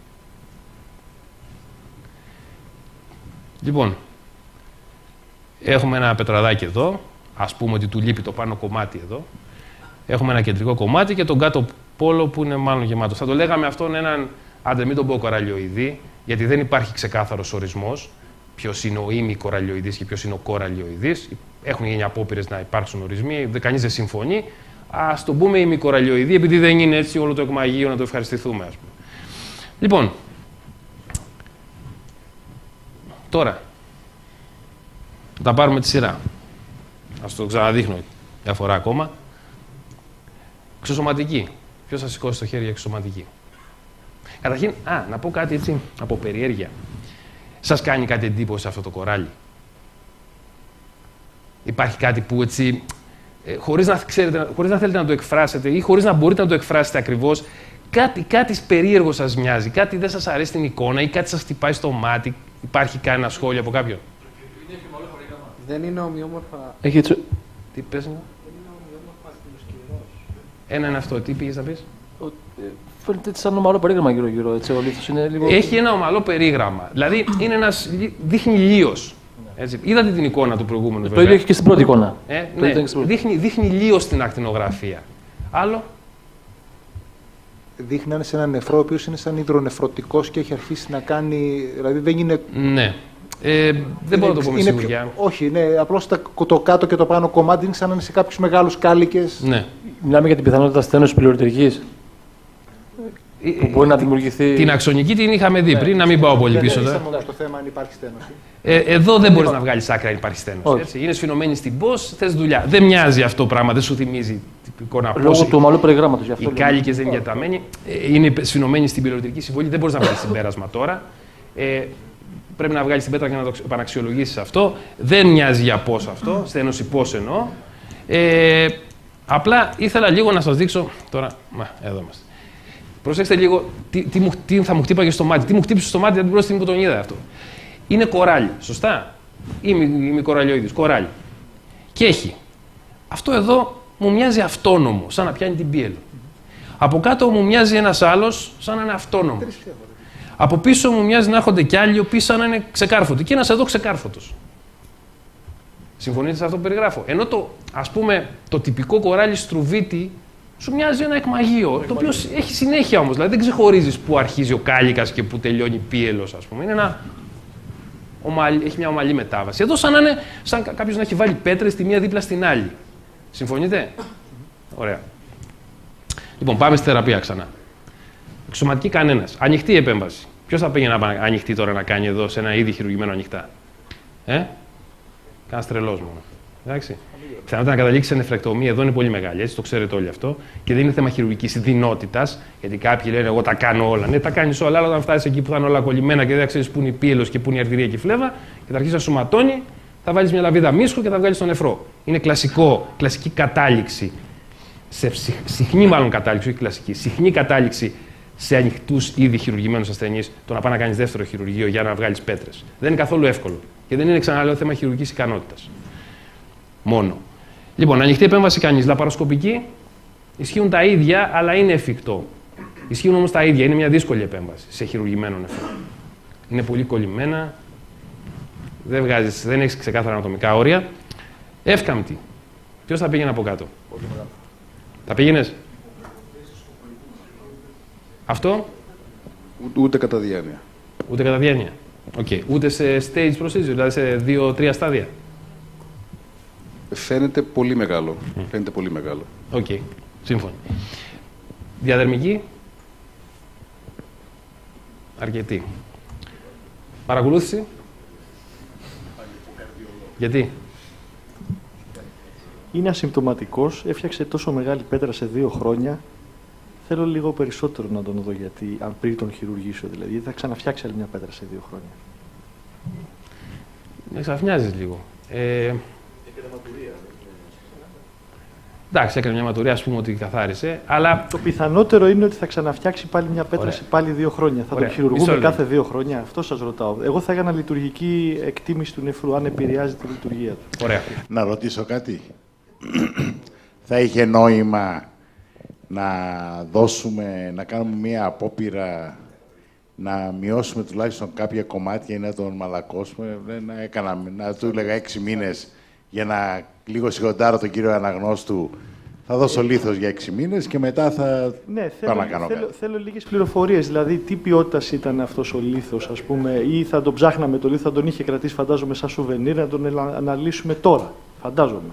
S1: Λοιπόν, έχουμε ένα πετραδάκι εδώ, ας πούμε ότι του λείπει το πάνω κομμάτι εδώ. Έχουμε ένα κεντρικό κομμάτι και τον κάτω πόλο που είναι μάλλον γεμάτος. Θα το λέγαμε αυτόν έναν, άντε μην τον πω κοραλιοειδή, γιατί δεν υπάρχει ξεκάθαρος ορισμός ποιος είναι ο ημικοραλιοειδής και ποιος είναι ο κοραλιοειδής. Έχουν γίνει απόπειρες να υπάρξουν ορισμοί, κανείς δεν συμφωνεί. Ας το πούμε ημικοραλιοειδή, επειδή δεν είναι έτσι όλο το εκμαγείο, να το ευχαριστηθούμε, ας πούμε. Λοιπόν, τώρα, θα τα πάρουμε τη σειρά. Ας το ξαναδείχνω μια φορά ακόμα. Εξωσωματική. Ποιος θα σηκώσει το χέρι για εξωσωματική? Καταρχήν, α, να πω κάτι έτσι από περιέργεια. Σας κάνει κάτι εντύπωση αυτό το κοράλι? Υπάρχει κάτι που έτσι, ε, χωρίς, να ξέρετε, χωρίς να θέλετε να το εκφράσετε ή χωρίς να μπορείτε να το εκφράσετε ακριβώς, κάτι, κάτι περίεργο σας μοιάζει, κάτι δεν σας αρέσει την εικόνα ή κάτι σας χτυπάει στο μάτι? Υπάρχει κανένα σχόλιο από κάποιον?
S9: Δεν είναι ομοιόμορφα.
S1: Έχει έτσι. Τι πες μου? Ένα είναι αυτό. Τι πήγες να πεις?
S4: Φαίνεται σαν ομαλό περίγραμμα γύρω-γύρω. Έτσι, ο λίθος είναι λίγο...
S1: Έχει ένα ομαλό περίγραμμα. Δηλαδή είναι ένας, δείχνει λίος. Έτσι. Είδατε την εικόνα του προηγούμενου?
S4: Το ίδιο έχει και στην πρώτη εικόνα.
S1: Ε, ναι. Δείχνει, δείχνει λίος στην ακτινογραφία. Άλλο.
S2: δείχνανε σε έναν νεφρό ο οποίος είναι σαν υδρονεφρωτικός και έχει αρχίσει να κάνει. Δηλαδή δεν είναι.
S1: Ναι. Ε, δεν μπορώ να το πω με
S2: είναι
S1: σιγουριά.
S2: Πιο, όχι, είναι απλώς το κάτω και το πάνω κομμάτι είναι σαν να είναι σε κάποιους μεγάλους κάλικες.
S1: Ναι.
S10: Μιλάμε για την πιθανότητα στένωσης πυλορητρικής. Που μπορεί να δημιουργηθεί.
S1: Την αξονική την είχαμε δει πριν, ναι, να μην πάω πολύ πίσω.
S2: Δεν είναι το θέμα αν υπάρχει στένωση.
S1: Ε, εδώ δεν μπορεί να βγάλει άκρα αν υπάρχει στένωση. Έτσι. Είναι σφινωμένη στην πώς, θες δουλειά. Δεν μοιάζει αυτό το πράγμα, δεν σου θυμίζει την εικόνα.
S10: Λόγω του ομαλού περιγράμματος.
S1: Οι κάλικες δεν είναι διαταμένοι. Ε, είναι σφινωμένοι στην πυλορητική συμβολή, δεν μπορεί να βγάλει συμπέρασμα τώρα. Ε, πρέπει να βγάλει την πέτρα και να το επαναξιολογήσει αυτό. Δεν μοιάζει για πώς αυτό, στένωση πώς εννοώ. Ε, απλά ήθελα λίγο να σας δείξω. Τώρα, μα, εδώ είμαστε. Προσέξτε λίγο τι, τι, μου, τι θα μου χτύπαγε στο μάτι. Τι μου χτύπησε στο μάτι την πρώτη στιγμή που τον είδα αυτό. Είναι κοράλι, σωστά. Είμαι, είμαι κοραλιοίδης, κοράλι. Και έχει. Αυτό εδώ μου μοιάζει αυτόνομο, σαν να πιάνει την πίελο. Από κάτω μου μοιάζει ένας άλλος, σαν να είναι αυτόνομο. Από πίσω μου μοιάζει να έρχονται κι άλλοι, οι οποίοι σαν να είναι ξεκάρφωτοι. Και ένας εδώ ξεκάρφωτος. Συμφωνείτε σε αυτό που περιγράφω. Ενώ το, ας πούμε, το τυπικό κοράλι στρουβίτη σου μοιάζει ένα εκμαγείο, το οποίο έχει συνέχεια όμως. Δηλαδή δεν ξεχωρίζεις πού αρχίζει ο κάλικας και πού τελειώνει πίελος, ας πούμε. Είναι ένα ομαλή, έχει μια ομαλή μετάβαση. Εδώ σαν να είναι σαν κάποιος να έχει βάλει πέτρες τη μία δίπλα στην άλλη. Συμφωνείτε? Ωραία. Λοιπόν, πάμε στη θεραπεία ξανά. Εξωματική κανένας. Ανοιχτή επέμβαση. Ποιος θα πήγαινε να ανοιχτή τώρα να κάνει εδώ σε ένα ήδη χειρουργημένο ανοιχτά? Ε? Κανάς τρελός μόνο. Εντάξει. Η πιθανότητα να καταλήξει σε νεφρεκτομία εδώ είναι πολύ μεγάλη, έτσι το ξέρετε όλοι αυτό. Και δεν είναι θέμα χειρουργικής δυνότητας, γιατί κάποιοι λένε: εγώ τα κάνω όλα. Ναι, τα κάνεις όλα, αλλά όταν φτάσεις εκεί που θα είναι όλα κολλημένα και δεν ξέρεις πού είναι η πίελος και πού είναι η αρτηρία και η φλέβα, και θα αρχίσει να σωματώνει, θα βάλεις μια λαβίδα μίσχου και θα βγάλεις τον νεφρό. Είναι κλασικό, κλασική κατάληξη, σε ψυχ, συχνή μάλλον κατάληξη, όχι κλασική, συχνή κατάληξη σε ανοιχτούς ήδη χειρουργημένους ασθενείς το να πάει να κάνεις δεύτερο χειρουργείο για να βγάλεις πέτρες. Δεν είναι καθόλου εύκολο. Και δεν είναι, ξαναλέω, θέμα χειρουργικής ικανότητας. Μόνο. Λοιπόν, ανοιχτή επέμβαση κανείς. Λαπαροσκοπική. Ισχύουν τα ίδια, αλλά είναι εφικτό. Ισχύουν όμως τα ίδια. Είναι μια δύσκολη επέμβαση σε χειρουργημένο νεφρό. Είναι πολύ κολλημένα. Δεν, βγάζεις, δεν έχεις ξεκάθαρα ανατομικά όρια. Εύκαμπτη. Ποιος θα πήγαινε από κάτω? Θα πήγαινες? Αυτό?
S3: Ούτε κατά διάνοια.
S1: Ούτε κατά διάνοια. Okay. Ούτε σε stage procedure, δηλαδή σε δύο τρία στάδια.
S3: Φαίνεται πολύ μεγάλο. Mm. Φαίνεται πολύ μεγάλο.
S1: Οκ. Okay. Σύμφωνοι. Διαδερμική. Αρκετή. Παρακολούθηση. Γιατί?
S6: Είναι ασυμπτωματικός. Έφτιαξε τόσο μεγάλη πέτρα σε δύο χρόνια. Θέλω λίγο περισσότερο να τον δω, γιατί αν πριν τον χειρουργήσω, δηλαδή, θα ξαναφτιάξει άλλη μια πέτρα σε δύο χρόνια.
S1: Με ξαφνιάζεις λίγο. Ε... Εντάξει, έκανε μια ματουρία, ας πούμε ότι καθάρισε, αλλά...
S6: Το πιθανότερο είναι ότι θα ξαναφτιάξει πάλι μια πέτρα
S1: Ωραία.
S6: σε πάλι δύο χρόνια. Θα
S1: Ωραία.
S6: τον χειρουργούμε κάθε δύο χρόνια. Αυτό σας ρωτάω. Εγώ θα έκανα λειτουργική εκτίμηση του νεφρού, αν επηρεάζει τη λειτουργία του.
S1: Ωραία.
S5: Να ρωτήσω κάτι. Θα είχε νόημα να δώσουμε, να κάνουμε μια απόπειρα, να μειώσουμε τουλάχιστον κάποια κομμάτια ή να τον μαλακώσουμε? Να, έκανα, να του έλεγα έξι μήνες για να λίγο σιγοντάρω τον κύριο Αναγνώστου. Θα δώσω λίθος για έξι μήνες και μετά θα
S6: ναι,
S5: πάω
S6: θέλω,
S5: να κάνω
S6: θέλω,
S5: κάτι.
S6: θέλω λίγες πληροφορίες, δηλαδή τι ποιότητας ήταν αυτός ο λίθος, ας πούμε, ή θα τον ψάχναμε το λίθο, θα τον είχε κρατήσει, φαντάζομαι, σαν σουβενίρ, να τον αναλύσουμε τώρα, φαντάζομαι.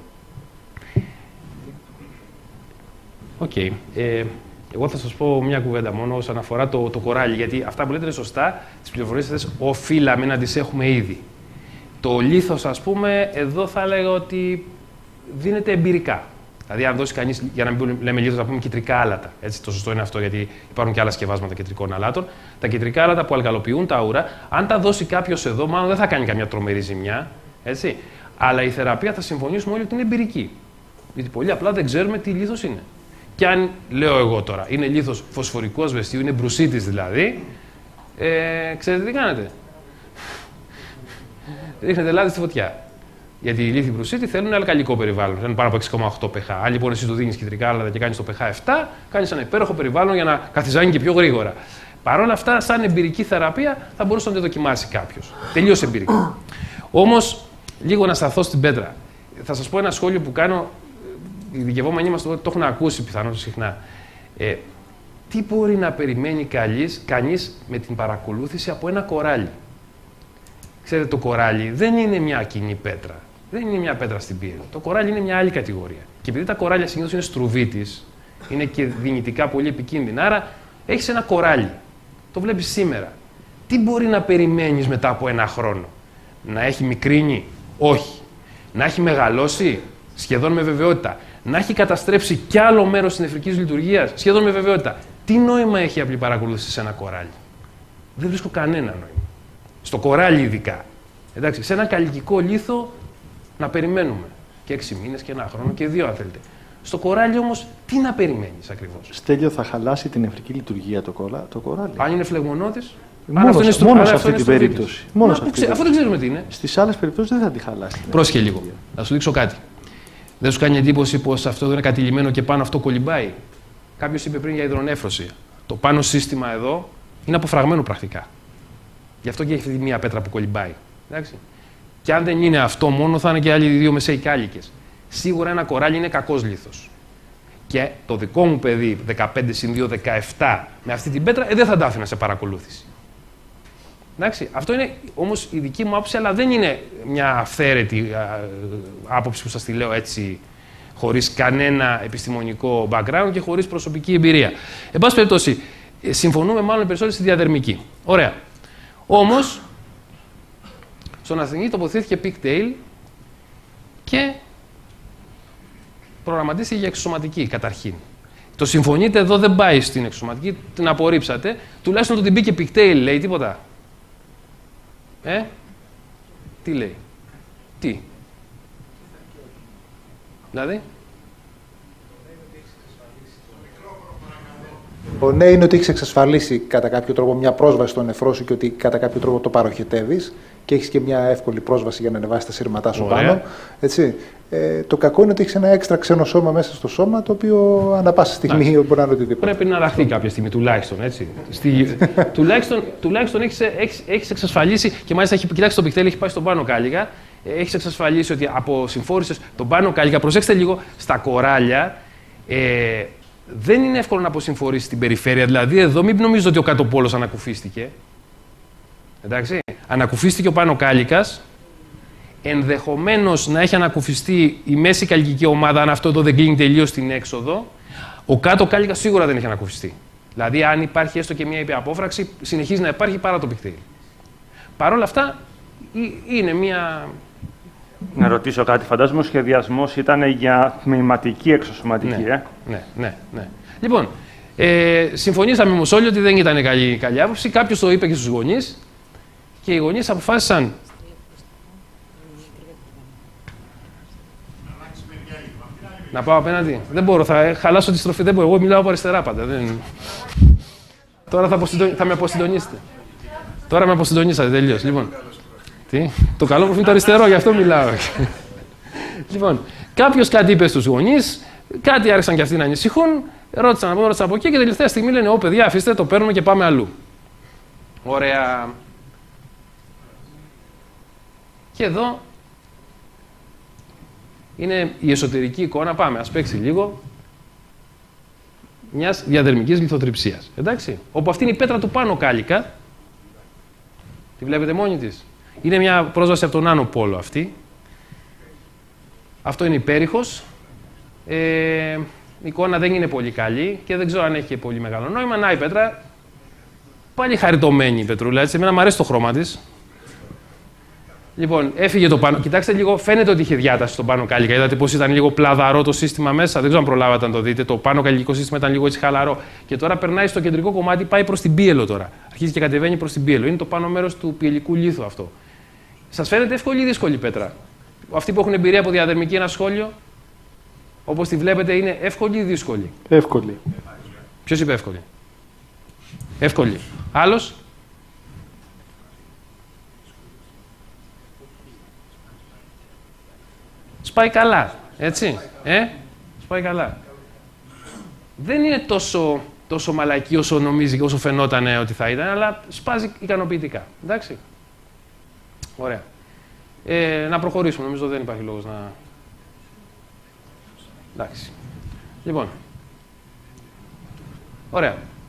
S1: Οκ. Okay. Ε, εγώ θα σας πω μια κουβέντα μόνο όσον αφορά το, το κοράλι, γιατί αυτά που λέτε είναι σωστά, τις πληροφορίες αυτές οφείλαμε να τις έχουμε ήδη. Το λίθος, ας πούμε, εδώ θα έλεγα ότι δίνεται εμπειρικά. Δηλαδή, αν δώσει κανείς, για να μην λέμε λίθος, να πούμε κυτρικά άλατα. Έτσι, το σωστό είναι αυτό, γιατί υπάρχουν και άλλα σκευάσματα κυτρικών αλάτων. Τα κυτρικά άλατα που αλκαλοποιούν τα ούρα, αν τα δώσει κάποιος εδώ, μάλλον δεν θα κάνει καμιά τρομερή ζημιά. Έτσι. Αλλά η θεραπεία θα συμφωνήσουμε όλοι ότι είναι εμπειρική. Γιατί πολύ απλά δεν ξέρουμε τι λίθος είναι. Και αν λέω εγώ τώρα, είναι λίθος φωσφορικού ασβεστίου, είναι μπρουσίτης δηλαδή, ε, ξέρετε τι κάνετε? Ρίχνετε λάδι στη φωτιά. Γιατί οι λίθοι μπρουσίτη θέλουν αλκαλικό περιβάλλον. Θέλουν πάνω από έξι κόμμα οκτώ π χ. Αν λοιπόν εσύ του δίνεις κυτρικά άλατα και κάνεις το π χ επτά, κάνεις ένα υπέροχο περιβάλλον για να καθιζάνει και πιο γρήγορα. Παρ' όλα αυτά, σαν εμπειρική θεραπεία, θα μπορούσε να το δοκιμάσει κάποιος. Τελείως εμπειρική. Όμως, λίγο να σταθώ στην πέτρα. Θα σας πω ένα σχόλιο που κάνω. Οι δικαιωμένοι μας το, το έχουν ακούσει πιθανώς συχνά. Ε, τι μπορεί να περιμένει καλής, κανείς με την παρακολούθηση από ένα κοράλι. Ξέρετε, το κοράλι δεν είναι μια κοινή πέτρα. Δεν είναι μια πέτρα στην πύρα. Το κοράλι είναι μια άλλη κατηγορία. Και επειδή τα κοράλια συνήθως είναι στρουβίτης, είναι και δυνητικά πολύ επικίνδυνα, άρα έχεις ένα κοράλι. Το βλέπεις σήμερα. Τι μπορεί να περιμένεις μετά από ένα χρόνο? Να έχει μικρύνει? Όχι. Να έχει μεγαλώσει? Σχεδόν με βεβαιότητα. Να έχει καταστρέψει κι άλλο μέρος της νεφρικής λειτουργίας? Σχεδόν με βεβαιότητα. Τι νόημα έχει απλή παρακολούθηση σε ένα κοράλι? Δεν βρίσκω κανένα νόημα. Στο κοράλι ειδικά. Εντάξει, σε ένα καλλικικό λίθο να περιμένουμε και έξι μήνες και ένα χρόνο και δύο αν θέλετε. Στο κοράλι όμως, τι να περιμένεις ακριβώς?
S6: Στέλιο, θα χαλάσει την νεφρική λειτουργία το, κορά, το κοράλι?
S1: Αν είναι φλεγμονώδης?
S6: Μόνο, σε, στου... μόνο σε αυτή την περίπτωση. Μόνο
S1: σε αυτή αφού δεν ξέρουμε τι είναι.
S6: Στις άλλες περιπτώσεις δεν θα τη χαλάσει.
S1: Πρόσχε λίγο. Θα σου δείξω κάτι. Δεν σου κάνει εντύπωση πως αυτό εδώ είναι κατηλημμένο και πάνω αυτό κολυμπάει? Κάποιος είπε πριν για υδρονέφρωση. Το πάνω σύστημα εδώ είναι αποφραγμένο πρακτικά. Γι' αυτό και έχει μία πέτρα που κολυμπάει. Εντάξει. Και αν δεν είναι αυτό μόνο, θα είναι και άλλοι δύο μεσαίοι κάλικες. Σίγουρα ένα κοράλι είναι κακός λίθος. Και το δικό μου παιδί, δεκαπέντε συν δύο, δεκαεπτά, με αυτή την πέτρα, ε, δεν θα τα άφηνα σε παρακολούθηση. Εντάξει. Αυτό είναι όμως η δική μου άποψη, αλλά δεν είναι μια αυθαίρετη α, άποψη που σας τη λέω έτσι, χωρίς κανένα επιστημονικό background και χωρίς προσωπική εμπειρία. Εν πάση περιπτώσει, συμφωνούμε μάλλον περισσότερο στη διαδερμική. Ωραία. Όμως, στον Αθηνή τοποθετήθηκε pigtail και προγραμματίστηκε για εξωσωματική καταρχήν. Το συμφωνείτε εδώ, δεν πάει στην εξωσωματική, την απορρίψατε. Τουλάχιστον το την μπήκε pigtail, λέει τίποτα? Ε, τι λέει? Τι? Δηλαδή?
S2: Το ναι είναι ότι έχεις εξασφαλίσει κατά κάποιο τρόπο μια πρόσβαση στο νεφρό σου και ότι κατά κάποιο τρόπο το παροχετεύεις και έχεις και μια εύκολη πρόσβαση για να ανεβάσεις τα σύρματά σου πάνω. Έτσι. Ε, το κακό είναι ότι έχεις ένα έξτρα ξένο σώμα μέσα στο σώμα, το οποίο ανά πάσα στιγμή μπορεί να είναι οτιδήποτε.
S1: Πρέπει να ραχθεί κάποια στιγμή, τουλάχιστον. Έτσι. Στη, τουλάχιστον τουλάχιστον έχεις, έχεις, έχεις εξασφαλίσει, και μάλιστα έχει, κοιτάξτε, το πικτέλ έχει πάει στον πάνω κάλιγα, έχεις εξασφαλίσει ότι από συμφόρησες τον πάνω κάλιγα. Προσέξτε λίγο, στα κοράλια ε, δεν είναι εύκολο να αποσυμφορήσει την περιφέρεια. Δηλαδή, εδώ μην νομίζετε ότι ο κάτω πόλος ανακουφίστηκε. Εντάξει. Ανακουφίστηκε ο πάνω κάλικας. Ενδεχομένως να έχει ανακουφιστεί η μέση καλλικική ομάδα, αν αυτό εδώ δεν κλείνει τελείως την έξοδο. Ο κάτω κάλικας σίγουρα δεν έχει ανακουφιστεί. Δηλαδή, αν υπάρχει έστω και μια υπεραπόφραξη, συνεχίζει να υπάρχει παρά το πικτέλ. Παρ' όλα αυτά, είναι μια.
S11: Να ρωτήσω κάτι. Φαντάζομαι ο σχεδιασμός ήταν για μηματική εξωσωματική,
S1: ναι,
S11: ε?
S1: Ναι, ναι, ναι. Λοιπόν, ε, συμφωνήσαμε όμως όλοι ότι δεν ήταν καλή, καλή άποψη. Κάποιος το είπε και στους γονείς και οι γονείς αποφάσισαν. Να πάω απέναντι. Δεν μπορώ, θα χαλάσω τη στροφή. Δεν μπορώ. Εγώ μιλάω από αριστερά πάντα. Δεν... Τώρα θα, θα με αποσυντονίσετε. Τώρα με αποσυντονίσατε τελείως. Λοιπόν, τι? Το καλό μου είναι το αριστερό, γι' αυτό μιλάω. Λοιπόν, κάποιος κάτι είπε στους γονείς, κάτι άρχισαν και αυτοί να ανησυχούν, ρώτησαν από εδώ, ρώτησαν από εκεί και τελευταία στιγμή λένε: Ω παιδιά, αφήστε, το παίρνουμε και πάμε αλλού. Ωραία. Και εδώ είναι η εσωτερική εικόνα. Πάμε, ας παίξει λίγο. Μιας διαδερμικής λιθοτριψίας. Εντάξει. Όπου αυτή είναι η πέτρα του πάνω κάλικα. Τη βλέπετε μόνη της. Είναι μια πρόσβαση από τον άνω πόλο αυτή. Αυτό είναι υπέρηχος. Ε, η εικόνα δεν είναι πολύ καλή και δεν ξέρω αν έχει και πολύ μεγάλο νόημα. Να η πέτρα. Πάλι χαριτωμένη η πετρούλα. Έτσι. Εμένα μου αρέσει το χρώμα της. Λοιπόν, έφυγε το πάνω. Κοιτάξτε λίγο, φαίνεται ότι είχε διάταση στο πάνω κάλικα. Είδατε πως ήταν λίγο πλαδαρό το σύστημα μέσα. Δεν ξέρω αν προλάβατε να το δείτε. Το πάνω καλλικό σύστημα ήταν λίγο έτσι χαλαρό. Και τώρα περνάει στο κεντρικό κομμάτι, πάει προς την πίελο τώρα. Αρχίζει και κατεβαίνει προς την πίελο. Είναι το πάνω μέρος του πιελικού λίθου αυτό. Σας φαίνεται εύκολη ή δύσκολη πέτρα? Αυτοί που έχουν εμπειρία από διαδερμική, ένα σχόλιο. Όπως τη βλέπετε, είναι εύκολη ή δύσκολη?
S6: Εύκολη.
S1: Ποιος είπε εύκολη? Εύκολη. Άλλος? Σπάει καλά, έτσι, ε, σπάει καλά. Δεν είναι τόσο, τόσο μαλακή όσο νομίζει, όσο φαινόταν ότι θα ήταν, αλλά σπάζει ικανοποιητικά, εντάξει. Ωραία. Ε, να προχωρήσουμε, νομίζω δεν υπάρχει λόγος να... Εντάξει. Λοιπόν. Ωραία.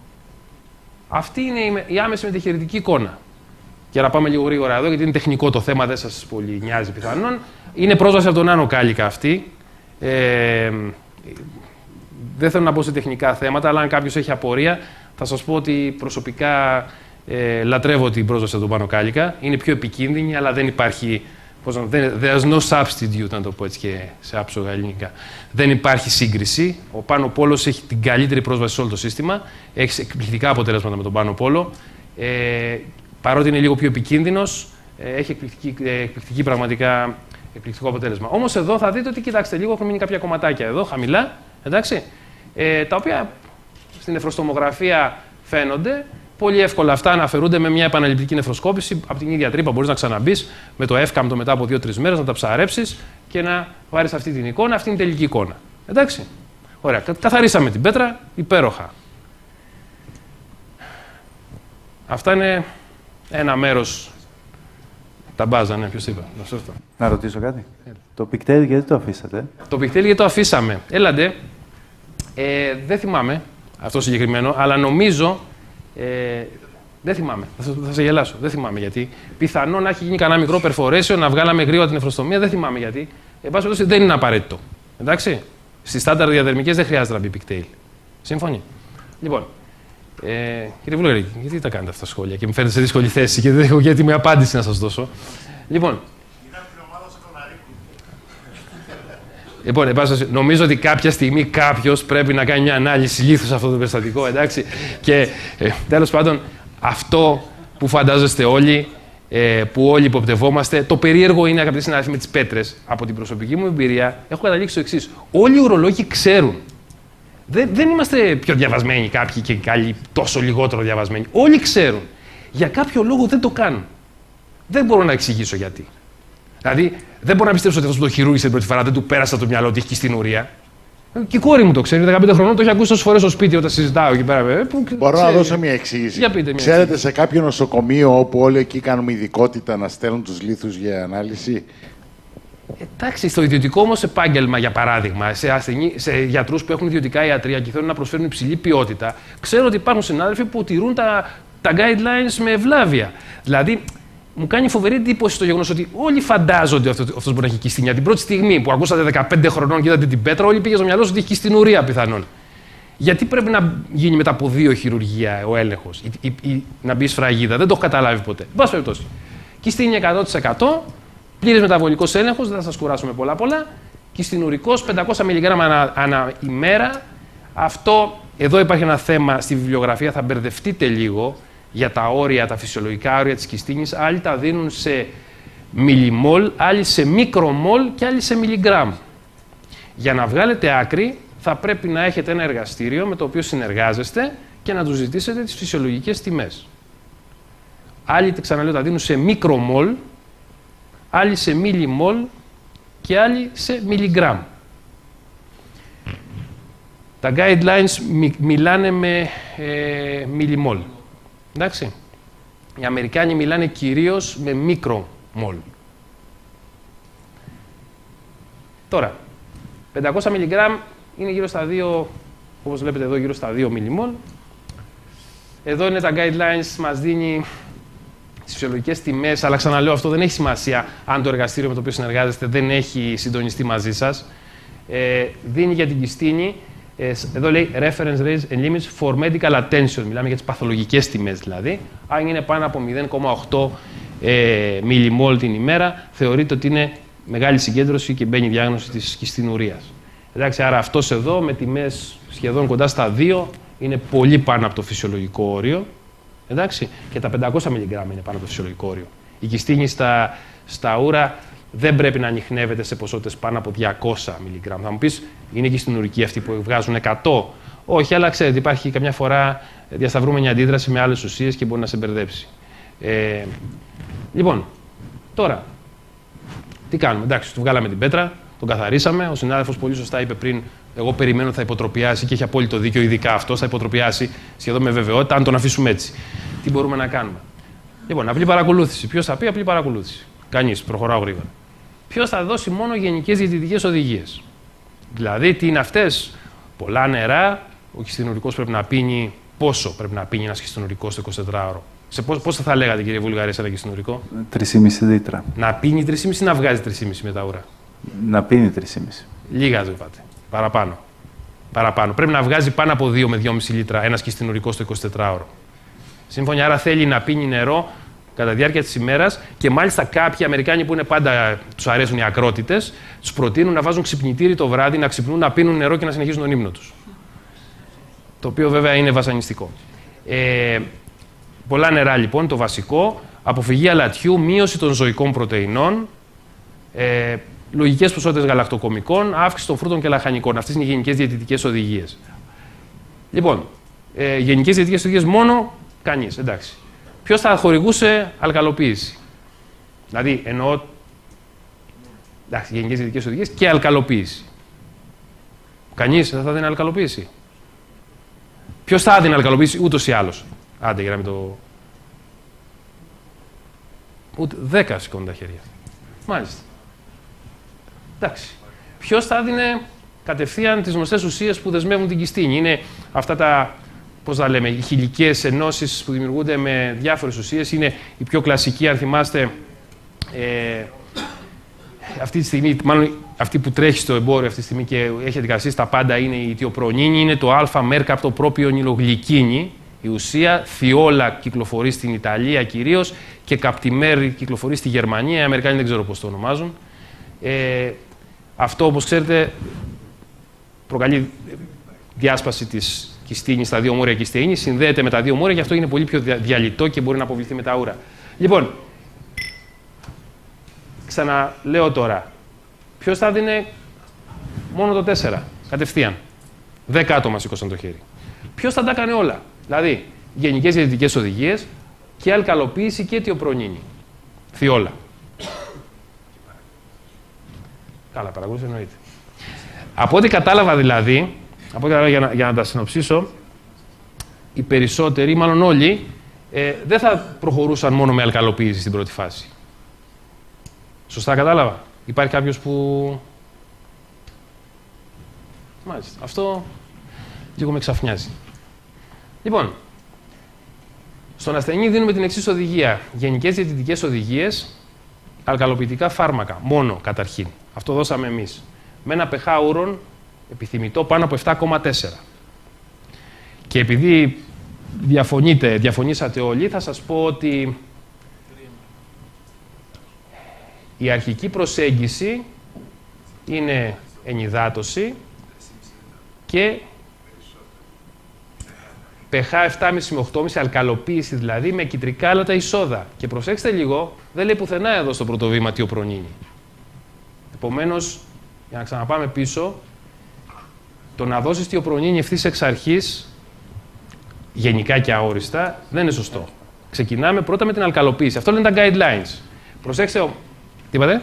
S1: Αυτή είναι η άμεση μετεχειρητική εικόνα. Και να πάμε λίγο γρήγορα εδώ, γιατί είναι τεχνικό το θέμα, δεν σας πολύ νοιάζει πιθανόν. Είναι πρόσβαση από τον Άνω Κάλικα αυτή. Ε, δεν θέλω να μπω σε τεχνικά θέματα, αλλά αν κάποιος έχει απορία, θα σας πω ότι προσωπικά ε, λατρεύω την πρόσβαση από τον Πάνω Κάλικα. Είναι πιο επικίνδυνη, αλλά δεν υπάρχει. Πώς να, there's no substitute, να το πω έτσι και σε άψογα ελληνικά. Δεν υπάρχει σύγκριση. Ο Πάνω Πόλος έχει την καλύτερη πρόσβαση σε όλο το σύστημα. Έχει εκπληκτικά αποτελέσματα με τον Πάνω Πόλο. Ε, παρότι είναι λίγο πιο επικίνδυνος, ε, έχει εκπληκτική, ε, εκπληκτική πραγματικά εκπληκτικό αποτέλεσμα. Όμως εδώ θα δείτε ότι, κοιτάξτε, λίγο έχουν μείνει κάποια κομματάκια εδώ, χαμηλά, εντάξει, ε, τα οποία στην νεφροστομογραφία φαίνονται. Πολύ εύκολα αυτά αναφερούνται με μια επαναληπτική νεφροσκόπηση. Από την ίδια τρύπα μπορείς να ξαναμπείς με το εύκαμπτο μετά από δύο τρεις μέρες, να τα ψαρέψεις και να πάρεις αυτή την εικόνα. Αυτή είναι η τελική εικόνα. Εντάξει. Ωραία. Καθαρίσαμε την πέτρα. Υπέροχα. Αυτά είναι ένα μέρος. Τα μπάζα, ναι, ποιος είπα.
S12: Να ρωτήσω κάτι. Έλα. Το pigtail γιατί το αφήσατε? Το
S1: pigtail γιατί το αφήσαμε. Έλαντε. Ε, δεν θυμάμαι αυτό συγκεκριμένο, αλλά νομίζω. Ε, δεν θυμάμαι. Θα, θα σε γελάσω. Δεν θυμάμαι γιατί. Πιθανόν να έχει γίνει κανένα μικρό perforation, να βγάλαμε γρήγορα την νεφροστομία. Δεν θυμάμαι γιατί. Εν πάση περιπτώσει δεν είναι απαραίτητο. Εντάξει. Στις στάνταρ διαδερμικές δεν χρειάζεται να μπει pigtail. Σύμφωνοι. Λοιπόν. Ε, κύριε Βουλγαρή, γιατί τα κάνετε αυτά τα σχόλια και με φέρετε σε δύσκολη θέση και δεν έχω γιατί με απάντηση να σας δώσω. Λοιπόν. Λοιπόν, επάσχεση, νομίζω ότι κάποια στιγμή κάποιος πρέπει να κάνει μια ανάλυση λίθους σε αυτό το περιστατικό, εντάξει. Και ε, τέλος πάντων, αυτό που φαντάζεστε όλοι, ε, που όλοι υποπτευόμαστε, το περίεργο είναι, αγαπητοί συνάδελφοι, με τις πέτρες. Από την προσωπική μου εμπειρία, έχω καταλήξει το εξής. Όλοι οι ουρολόγοι ξέρουν. Δεν, δεν είμαστε πιο διαβασμένοι κάποιοι και άλλοι τόσο λιγότερο διαβασμένοι. Όλοι ξέρουν. Για κάποιο λόγο δεν το κάνουν. Δεν μπορώ να εξηγήσω γιατί. Δηλαδή, δεν μπορώ να πιστέψω ότι αυτό που το χειρούργησε την πρώτη φορά δεν του πέρασε από το μυαλό ότι έχει κυστινουρία. Και η κόρη μου το ξέρει, δεκαπέντε χρονών, το έχει ακούσει τόσες φορές στο σπίτι όταν συζητάω εκεί πέρα. Που
S5: μπορώ
S1: ξέρει.
S5: να δώσω μια εξήγηση.
S1: Για πείτε, μια
S5: Ξέρετε,
S1: εξήγηση.
S5: σε κάποιο νοσοκομείο όπου όλοι εκεί κάνουμε ειδικότητα να στέλνουν τους λίθους για ανάλυση.
S1: Εντάξει, στο ιδιωτικό όμως επάγγελμα, για παράδειγμα, σε, ασθενή, σε γιατρούς που έχουν ιδιωτικά ιατρία και θέλουν να προσφέρουν υψηλή ποιότητα, ξέρω ότι υπάρχουν συνάδελφοι που τηρούν τα, τα guidelines με ευλάβεια. Δηλαδή, μου κάνει φοβερή εντύπωση το γεγονός ότι όλοι φαντάζονται ότι αυτός μπορεί να έχει κυστινιά. Την πρώτη στιγμή που ακούσατε δεκαπέντε χρονών και είδατε την πέτρα, όλοι πήγε στο μυαλό σου ότι έχει κυστινουρία πιθανόν. Γιατί πρέπει να γίνει μετά από δύο χειρουργία ο έλεγχος ή, ή, ή να μπει σφραγίδα, δεν το έχω καταλάβει ποτέ. Εν πάση περιπτώσει. Κυστίνη εκατό τοις εκατό, πλήρης μεταβολικός έλεγχος, δεν θα σας κουράσουμε πολλά πολλά. Κυστινουρικός, πεντακόσια μιλιγκράμμα ανά, ανά ημέρα. Αυτό, εδώ υπάρχει ένα θέμα στη βιβλιογραφία, θα μπερδευτείτε λίγο. Για τα όρια, τα φυσιολογικά όρια της κυστίνης, άλλοι τα δίνουν σε μιλιμόλ, άλλοι σε μικρομόλ και άλλοι σε μιλιγκράμμ. Για να βγάλετε άκρη, θα πρέπει να έχετε ένα εργαστήριο με το οποίο συνεργάζεστε και να τους ζητήσετε τις φυσιολογικές τιμές. Άλλοι, ξαναλέω, τα δίνουν σε μικρομόλ, άλλοι σε μιλιμόλ και άλλοι σε μιλιγκράμμ. Τα guidelines μι, μιλάνε με ε, μιλιμόλ. Εντάξει. Οι Αμερικάνοι μιλάνε κυρίως με μικρομόλ. Τώρα, πεντακόσια μιλιγκράμμ είναι γύρω στα δύο, όπως βλέπετε εδώ, γύρω στα δύο μιλιμόλ. Εδώ είναι τα guidelines, μας δίνει τις φυσιολογικές τιμές, αλλά ξαναλέω, αυτό δεν έχει σημασία αν το εργαστήριο με το οποίο συνεργάζεστε δεν έχει συντονιστεί μαζί σας. Ε, δίνει για την κυστίνη. Εδώ λέει reference rates and limits for medical attention. Μιλάμε για τις παθολογικές τιμές δηλαδή. Αν είναι πάνω από μηδέν κόμμα οκτώ ε, μιλιμόλ την ημέρα, θεωρείται ότι είναι μεγάλη συγκέντρωση και μπαίνει η διάγνωση της κυστινουρίας. Εντάξει, άρα αυτός εδώ με τιμές σχεδόν κοντά στα δύο είναι πολύ πάνω από το φυσιολογικό όριο. Εντάξει, και τα πεντακόσια μιλιγκράμμ είναι πάνω από το φυσιολογικό όριο. Η κυστίνη στα, στα ούρα δεν πρέπει να ανιχνεύεται σε ποσότητες πάνω από διακόσια μιλιγκράμμ. Θα μου πεις, είναι κυστινουρικοί αυτοί που βγάζουν εκατό. Όχι, αλλά ξέρετε, υπάρχει καμιά φορά διασταυρούμενη αντίδραση με άλλες ουσίες και μπορεί να σε μπερδέψει. Ε, λοιπόν, τώρα, τι κάνουμε. Εντάξει, του βγάλαμε την πέτρα, τον καθαρίσαμε. Ο συνάδελφος πολύ σωστά είπε πριν, εγώ περιμένω ότι θα υποτροπιάσει και έχει απόλυτο δίκιο, ειδικά αυτός θα υποτροπιάσει σχεδόν με βεβαιότητα, αν τον αφήσουμε έτσι. Τι μπορούμε να κάνουμε. Λοιπόν, απλή παρακολούθηση. Ποιος θα πει απλή παρακολούθηση. Κανείς, προχωράω γρήγορα. Ποιος θα δώσει μόνο γενικές διαιτητικές οδηγίες. Δηλαδή, τι είναι αυτές. Πολλά νερά, ο κυστινουρικός πρέπει να πίνει πόσο πρέπει να πίνει ένα κυστινουρικό στο εικοσιτετράωρο. Σε πόσο, πόσο θα λέγατε, κύριε Βουλγαρή, σε ένα κυστινουρικό?
S12: τρία κόμμα πέντε λίτρα. Να
S1: πίνει τρία κόμμα πέντε ή να βγάζει τρία κόμμα πέντε με τα ούρα?
S12: Να πίνει τρία κόμμα πέντε.
S1: Λίγα το είπατε. Παραπάνω. Παραπάνω. Πρέπει να βγάζει πάνω από δύο με δυόμισι λίτρα ένα κυστινουρικό στο εικοσιτετράωρο. Σύμφωνα, άρα θέλει να πίνει νερό κατά τη διάρκεια της ημέρας και μάλιστα κάποιοι Αμερικάνοι που είναι πάντα, τους αρέσουν οι ακρότητες, τους προτείνουν να βάζουν ξυπνητήρι το βράδυ, να ξυπνούν, να πίνουν νερό και να συνεχίζουν τον ύμνο τους. Το οποίο βέβαια είναι βασανιστικό. Ε, πολλά νερά λοιπόν, το βασικό, αποφυγή αλατιού, μείωση των ζωικών πρωτεϊνών, ε, λογικές ποσότητες γαλακτοκομικών, αύξηση των φρούτων και λαχανικών. Αυτές είναι οι γενικές διαιτητικές οδηγίες. Λοιπόν, ε, γενικές διαιτητικές οδηγίες μόνο κανείς, εντάξει. Ποιος θα χορηγούσε αλκαλοποίηση? Δηλαδή, εννοώ, εντάξει, γενικές διαιτητικές οδηγίες και αλκαλοποίηση. Κανείς δεν θα δίνει αλκαλοποίηση. Ποιος θα δίνει αλκαλοποίηση ούτως ή άλλως? Άντε, για να μην το... Ούτε δέκα σηκώνουν τα χέρια. Μάλιστα. Εντάξει. Ποιος θα δίνει κατευθείαν τις γνωστές ουσίες που δεσμεύουν την κυστίνη? Είναι αυτά τα, πώς τα λέμε, οι χημικές ενώσεις που δημιουργούνται με διάφορες ουσίες. Είναι η πιο κλασική, αν θυμάστε, ε, αυτή τη στιγμή, μάλλον αυτή που τρέχει στο εμπόριο αυτή τη στιγμή και έχει αντικαταστήσει τα πάντα, είναι η τιοπρονίνη, είναι το α-μέρκαπτο πρόπιονυλογλυκίνη. Η ουσία, θιόλα κυκλοφορεί στην Ιταλία κυρίως και καπτιμέρ κυκλοφορεί στη Γερμανία. Οι Αμερικάνοι δεν ξέρω πώς το ονομάζουν. Ε, αυτό, όπως ξέρετε, προκαλεί διάσπαση της κυστίνης στα δύο μόρια κυστίνης, συνδέεται με τα δύο μόρια και αυτό είναι πολύ πιο διαλυτό και μπορεί να αποβληθεί με τα ούρα. Λοιπόν, ξαναλέω τώρα, ποιος θα δίνει μόνο το τέσσερα, κατευθείαν. Δέκα άτομα σήκωσαν το χέρι. Ποιος θα τα έκανε όλα? Δηλαδή, γενικές διαιτητικές οδηγίες και αλκαλοποίηση και αιτιοπρονίνη. Θιόλα. Καλά, παρακολούθησε, εννοείται. Από ό,τι κατάλαβα δηλαδή, από ό,τι κατάλαβα, για, να, για να τα συνοψίσω, οι περισσότεροι, μάλλον όλοι, ε, δεν θα προχωρούσαν μόνο με αλκαλοποίηση στην πρώτη φάση. Σωστά κατάλαβα? Υπάρχει κάποιος που... Μάλιστα. Αυτό λίγο με ξαφνιάζει. Λοιπόν, στον ασθενή δίνουμε την εξής οδηγία. Γενικές διαιτητικές οδηγίες, αλκαλοποιητικά φάρμακα, μόνο καταρχήν. Αυτό δώσαμε εμείς. Με ένα pH ούρων επιθυμητό πάνω από επτά κόμμα τέσσερα. Και επειδή διαφωνείτε, διαφωνήσατε όλοι, θα σας πω ότι η αρχική προσέγγιση είναι ενυδάτωση και pH επτά κόμμα πέντε με οκτώ κόμμα πέντε, αλκαλοποίηση δηλαδή, με κυτρικά άλατα ή σόδα. Και προσέξτε λίγο, δεν λέει πουθενά εδώ στο πρώτο βήμα τιοπρονίνη. Επομένως, για να ξαναπάμε πίσω, το να δώσεις τιοπρονίνη ευθύς εξ αρχής, γενικά και αόριστα, δεν είναι σωστό. Ξεκινάμε πρώτα με την αλκαλοποίηση. Αυτό λένε τα guidelines. Προσέξτε. Τι είπατε?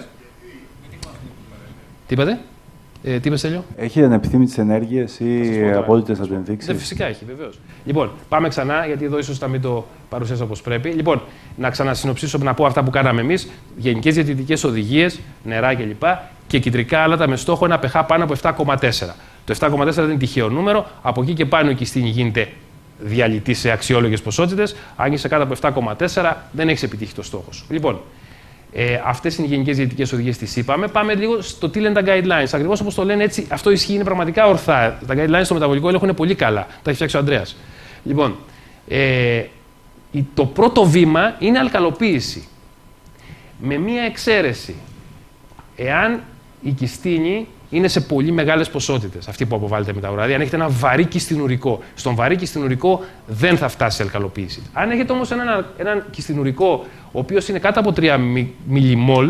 S1: Τι είπατε? Ε, τι είπες, Στέλιο?
S12: Έχει ανεπιθύμητες ενέργειες ή απόλυτες αντενδείξεις?
S1: Ναι, φυσικά έχει, βεβαίως. Λοιπόν, πάμε ξανά, γιατί εδώ ίσως να μην το παρουσιάσω όπως πρέπει. Λοιπόν, να ξανασυνοψίσω, να πω αυτά που κάναμε εμείς. Γενικές διαιτητικές οδηγίες, νερά κλπ. Και κυτρικά άλατα με στόχο ένα pH πάνω από επτά κόμμα τέσσερα. Το επτά κόμμα τέσσερα δεν είναι τυχαίο νούμερο. Από εκεί και πάνω η κυστίνη γίνεται διαλυτή σε αξιόλογες ποσότητες. Αν είσαι κάτω από επτά κόμμα τέσσερα, δεν έχεις επιτύχει το στόχο σου. Λοιπόν, Ε, αυτές είναι οι γενικές διαιτητικές οδηγίες, τις είπαμε. Πάμε λίγο στο τι λένε τα guidelines. Ακριβώς όπως το λένε, έτσι, αυτό ισχύει, είναι πραγματικά ορθά. Τα guidelines στο μεταβολικό έλεγχο είναι πολύ καλά. Τα έχει φτιάξει ο Ανδρέας. Λοιπόν, ε, το πρώτο βήμα είναι αλκαλοποίηση. Με μία εξαίρεση. Εάν η κυστίνη είναι σε πολύ μεγάλες ποσότητες, αυτή που αποβάλλεται με τα ουρά. Δηλαδή, αν έχετε ένα βαρύ κυστινουρικό, στον βαρύ κυστινουρικό δεν θα φτάσει σε αλκαλοποίηση. Αν έχετε όμως έναν ένα κυστινουρικό ο οποίος είναι κάτω από τρία μιλιμόλ,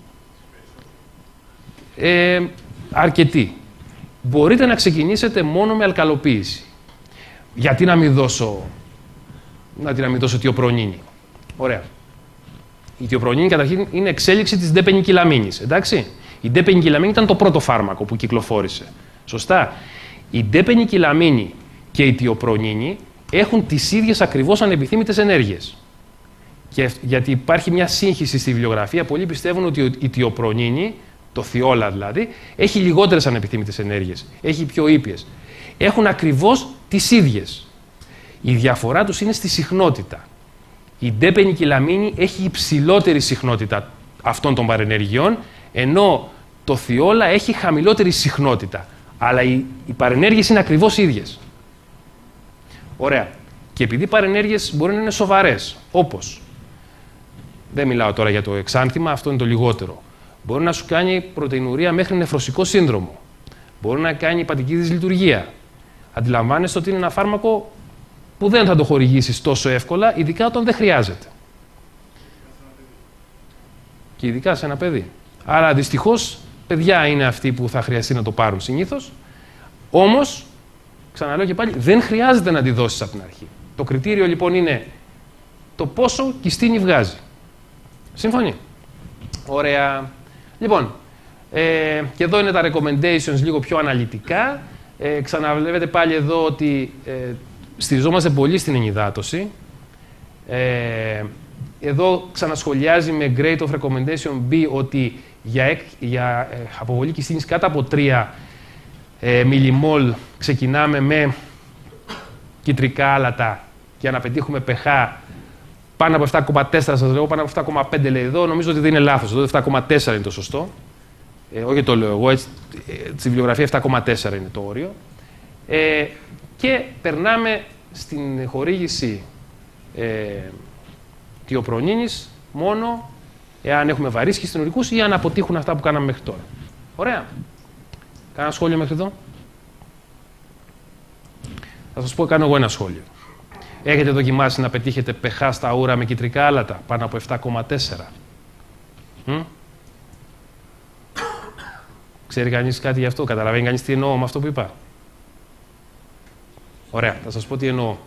S1: ε, αρκετή. Μπορείτε να ξεκινήσετε μόνο με αλκαλοποίηση. Γιατί να μην δώσω, να την να μην δώσω τιοπρονίνη? Ωραία. Η τιοπρονίνη καταρχήν είναι εξέλιξη της ντεπενικυλαμίνης, εντάξει. Η ντεπενικυλαμίνη ήταν το πρώτο φάρμακο που κυκλοφόρησε. Σωστά. Η ντεπενικυλαμίνη και η τιοπρονίνη έχουν τις ίδιες ακριβώς ανεπιθύμητες ενέργειες. Και γιατί υπάρχει μια σύγχυση στη βιβλιογραφία, πολλοί πιστεύουν ότι η τιοπρονίνη, το θιόλα δηλαδή, έχει λιγότερες ανεπιθύμητες ενέργειες, έχει πιο ήπιες. Έχουν ακριβώς τις ίδιες. Η διαφορά τους είναι στη συχνότητα. Η ντε-πενικυλαμίνη έχει υψηλότερη συχνότητα αυτών των παρενεργειών, ενώ το θιόλα έχει χαμηλότερη συχνότητα. Αλλά οι, οι παρενέργειες είναι ακριβώς ίδιες. Ωραία. Και επειδή οι παρενέργειες μπορεί να είναι σοβαρές, όπως, δεν μιλάω τώρα για το εξάνθημα, αυτό είναι το λιγότερο, μπορεί να σου κάνει πρωτεϊνουρία μέχρι νεφρωσικό σύνδρομο, μπορεί να κάνει υπατική δυσλειτουργία. Αντιλαμβάνεστε ότι είναι ένα φάρμακο που δεν θα το χορηγήσεις τόσο εύκολα, ειδικά όταν δεν χρειάζεται. Και ειδικά σε ένα παιδί. Άρα, δυστυχώς, παιδιά είναι αυτοί που θα χρειαστεί να το πάρουν συνήθως. Όμως, ξαναλέω και πάλι, δεν χρειάζεται να τη δώσεις από την αρχή. Το κριτήριο λοιπόν είναι το πόσο κυστίνη βγάζει. Συμφωνεί? Ωραία. Λοιπόν, ε, και εδώ είναι τα recommendations λίγο πιο αναλυτικά. Ε, ξαναβλέπετε πάλι εδώ ότι ε, στηριζόμαστε πολύ στην ενυδάτωση. Ε, εδώ ξανασχολιάζει με grade of recommendation B ότι για, για ε, αποβολή κυστίνης κάτω από τρία ε, μιλιμόλ ξεκινάμε με κυτρικά άλατα για να πετύχουμε pH πάνω από επτά κόμμα τέσσερα, σας λέω, πάνω από επτά κόμμα πέντε λέει εδώ, νομίζω ότι δεν είναι λάθος, εδώ επτά κόμμα τέσσερα είναι το σωστό. Ε, όχι το λέω εγώ, έτσι, στη βιβλιογραφία επτά κόμμα τέσσερα είναι το όριο. Ε, και περνάμε στην χορήγηση ε, τιοπρονίνης μόνο εάν έχουμε βαρύς κυστινουρικούς ή αν αποτύχουν αυτά που κάναμε μέχρι τώρα. Ωραία. Κάνα σχόλιο μέχρι εδώ? Θα σας πω, κάνω εγώ ένα σχόλιο. Έχετε δοκιμάσει να πετύχετε pH στα ούρα με κυτρικά άλατα πάνω από επτά κόμμα τέσσερα? Μ? Ξέρει κανείς κάτι γι' αυτό? Καταλαβαίνει κανείς τι εννοώ με αυτό που είπα? Ωραία, θα σας πω τι εννοώ.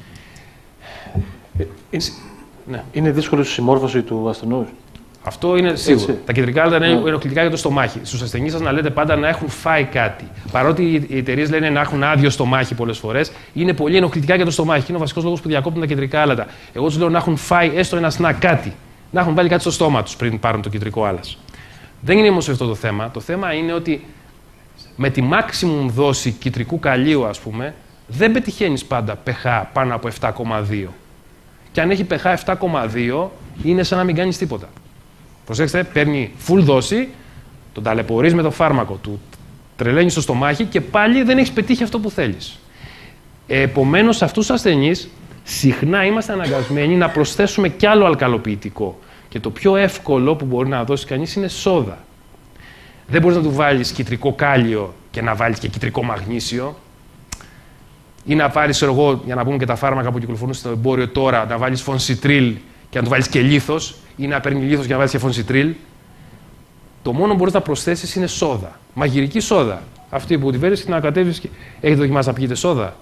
S10: Είναι, ναι. είναι δύσκολη η συμμόρφωση του ασθενούς.
S1: Αυτό είναι σίγουρο.
S10: Έτσι.
S1: Τα κεντρικά άλατα είναι ενοχλητικά για το στομάχι. Στους ασθενείς σας να λέτε πάντα να έχουν φάει κάτι. Παρότι οι εταιρείες λένε να έχουν άδειο στομάχι πολλές φορές, είναι πολύ ενοχλητικά για το στομάχι. Είναι ο βασικός λόγος που διακόπτουν τα κεντρικά άλατα. Εγώ τους λέω να έχουν φάει έστω ένα σνακ κάτι. Να έχουν βάλει κάτι στο στόμα τους πριν πάρουν το κεντρικό άλας. Δεν είναι όμως αυτό το θέμα. Το θέμα είναι ότι με τη maximum δόση κυτρικού καλίου, ας πούμε, δεν πετυχαίνεις πάντα pH πάνω από επτά κόμμα δύο. Και αν έχει pH επτά κόμμα δύο, είναι σαν να μην κάνεις τίποτα. Προσέξτε, παίρνει full δόση, τον ταλαιπωρείς με το φάρμακο του, τρελαίνεις στο στομάχι και πάλι δεν έχεις πετύχει αυτό που θέλεις. Επομένως, σε αυτούς τους ασθενείς, συχνά είμαστε αναγκασμένοι να προσθέσουμε κι άλλο αλκαλοποιητικό. Και το πιο εύκολο που μπορεί να δώσει κανείς είναι σόδα. Δεν μπορείς να του βάλεις κυτρικό κάλιο και να βάλεις και κυτρικό μαγνήσιο. Ή να πάρεις, εγώ, για να πούμε και τα φάρμακα που κυκλοφορούν στο εμπόριο τώρα, να βάλεις φονσιτρίλ και να του βάλεις και λίθος, ή να παίρνει λίθος και να βάλεις και φονσιτρίλ. Το μόνο που μπορείς να προσθέσεις είναι σόδα. Μαγειρική σόδα. Αυτή που τη φέρεις και να κατέβεις και. Έχετε δοκιμάσει να πιείτε σόδα?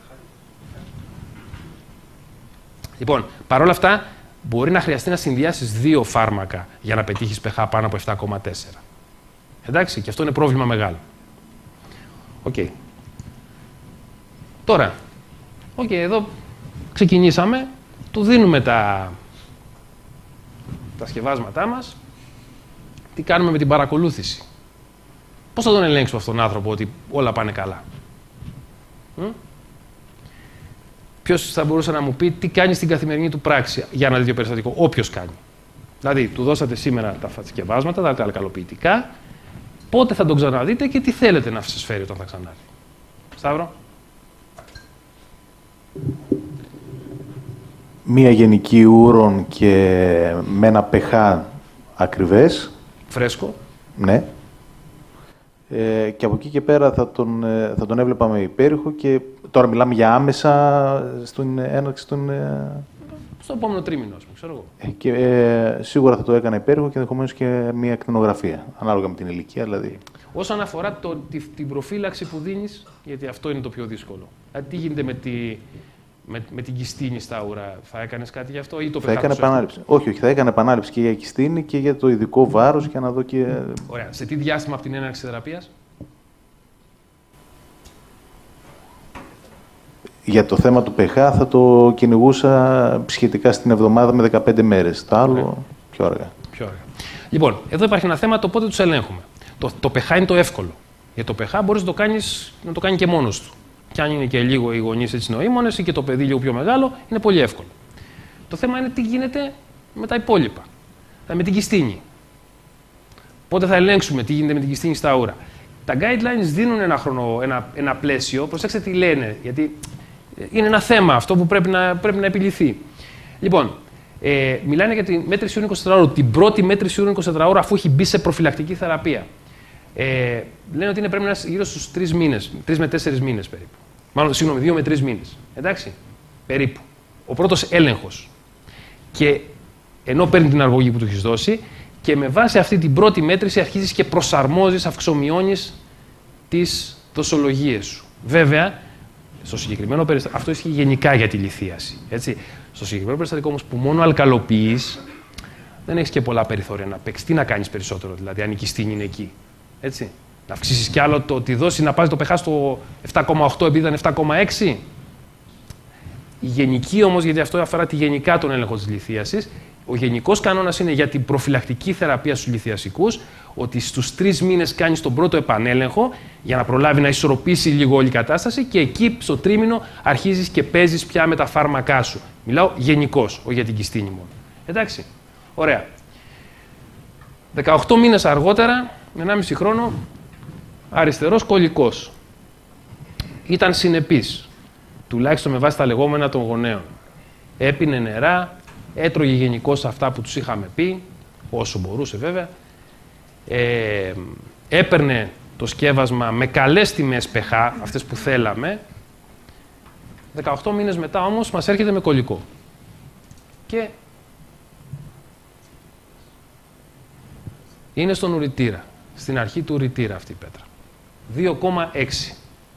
S1: Λοιπόν, παρόλα αυτά, μπορεί να χρειαστεί να συνδυάσεις δύο φάρμακα για να πετύχεις pH πάνω από επτά κόμμα τέσσερα. Εντάξει, και αυτό είναι πρόβλημα μεγάλο. Οκ. Okay. Τώρα, οκ, okay, εδώ ξεκινήσαμε, του δίνουμε τα, τα σκευάσματά μας. Τι κάνουμε με την παρακολούθηση? Πώς θα τον ελέγξουμε αυτόν τον άνθρωπο ότι όλα πάνε καλά? Μ? Ποιος θα μπορούσε να μου πει τι κάνει στην καθημερινή του πράξη για ένα τέτοιο περιστατικό? Όποιος κάνει. Δηλαδή, του δώσατε σήμερα τα σκευάσματα, τα αλκαλοποιητικά, πότε θα τον ξαναδείτε και τι θέλετε να σας φέρει όταν θα ξανάρθει? Σταύρο.
S8: Μία γενική ούρων και με ένα pH ακριβές.
S1: Φρέσκο.
S8: Ναι. Ε, και από εκεί και πέρα θα τον, θα τον έβλεπα με υπέρηχο και τώρα μιλάμε για άμεσα στην έναρξη των...
S1: Στο επόμενο τρίμηνο, ας πούμε, ξέρω εγώ.
S8: Ε, και, ε, σίγουρα θα το έκανα υπέρηχο και ενδεχομένως και μια ακτινογραφία, ανάλογα με την ηλικία δηλαδή.
S1: Όσον αφορά το, τη, την προφύλαξη που δίνεις, γιατί αυτό είναι το πιο δύσκολο. Δηλαδή, τι γίνεται με, τη, με, με την κυστίνη στα ουρά, θα έκανες κάτι γι' αυτό ή το
S8: θα έκανε επανάληψη. Όχι, όχι, θα έκανε επανάληψη και για κυστίνη και για το ειδικό βάρος για να δω και...
S1: Ωραία. Σε τι διάστημα από την έναρξη θεραπείας?
S8: Για το θέμα του pH θα το κυνηγούσα σχετικά στην εβδομάδα με δεκαπέντε μέρες. Το άλλο Ωραία. πιο αργά.
S1: Πιο αργά. Λοιπόν, εδώ υπάρχει ένα θέμα το πότε τους ελέγχουμε. Το, το pH είναι το εύκολο. Για το pH μπορείς να το κάνεις, να το κάνει και μόνος του. και αν είναι και λίγο οι γονείς έτσι νοήμονες ή και το παιδί λίγο πιο μεγάλο, είναι πολύ εύκολο. Το θέμα είναι τι γίνεται με τα υπόλοιπα. Δηλαδή με την κυστίνη. Πότε θα ελέγξουμε τι γίνεται με την κυστίνη στα ούρα. Τα guidelines δίνουν ένα, χρονο, ένα, ένα πλαίσιο. Προσέξτε τι λένε, γιατί είναι ένα θέμα αυτό που πρέπει να, πρέπει να επιληθεί. Λοιπόν, ε, μιλάνε για τη μέτρηση ούρων είκοσι τέσσερις ώρων, την πρώτη μέτρηση ούρων είκοσι τέσσερις ώρων αφού έχει μπει σε προφυλακτική θεραπεία. Ε, λένε ότι είναι πρέπει να είναι γύρω στους τρεις μήνες, τρεις με τέσσερις μήνες περίπου. Μάλλον, συγγνώμη, δύο με τρεις μήνες. Εντάξει, περίπου. Ο πρώτος έλεγχος. Και ενώ παίρνει την αρρωγή που του έχεις δώσει, και με βάση αυτή την πρώτη μέτρηση αρχίζεις και προσαρμόζεις, αυξομειώνεις τις δοσολογίες σου. Βέβαια, στο συγκεκριμένο περιστατικό, αυτό ισχύει γενικά για τη λιθίαση. Έτσι. Στο συγκεκριμένο περιστατικό όμως που μόνο αλκαλοποιείς, δεν έχεις και πολλά περιθώρια να παίξεις. Τι να κάνεις περισσότερο, δηλαδή, αν η κυστίνη είναι εκεί. Έτσι. Να αυξήσεις κι άλλο το, τη δόση, να πας το pH στο επτά κόμμα οκτώ επειδή ήταν επτά κόμμα έξι. Η γενική όμως, γιατί αυτό αφορά τη γενικά τον έλεγχο της λιθίασης, ο γενικός κανόνας είναι για την προφυλακτική θεραπεία στους λιθιασικούς, ότι στους τρεις μήνες κάνεις τον πρώτο επανέλεγχο για να προλάβει να ισορροπήσει λίγο όλη η κατάσταση και εκεί στο τρίμηνο αρχίζεις και παίζεις πια με τα φάρμακά σου. Μιλάω γενικώς, όχι για την κυστίνη μόνο. Εντάξει. Ωραία. δεκαοκτώ μήνες αργότερα, ενάμιση χρόνο, αριστερός κολλικός. Ήταν συνεπής, τουλάχιστον με βάση τα λεγόμενα των γονέων. Έπινε νερά, έτρωγε γενικώς αυτά που τους είχαμε πει, όσο μπορούσε βέβαια. Ε, έπαιρνε το σκεύασμα με καλές τιμές pH, αυτές που θέλαμε. δεκαοκτώ μήνες μετά όμως μας έρχεται με κολλικό. Και είναι στον ουρητήρα, στην αρχή του ουρητήρα αυτή η πέτρα. δύο κόμμα έξι.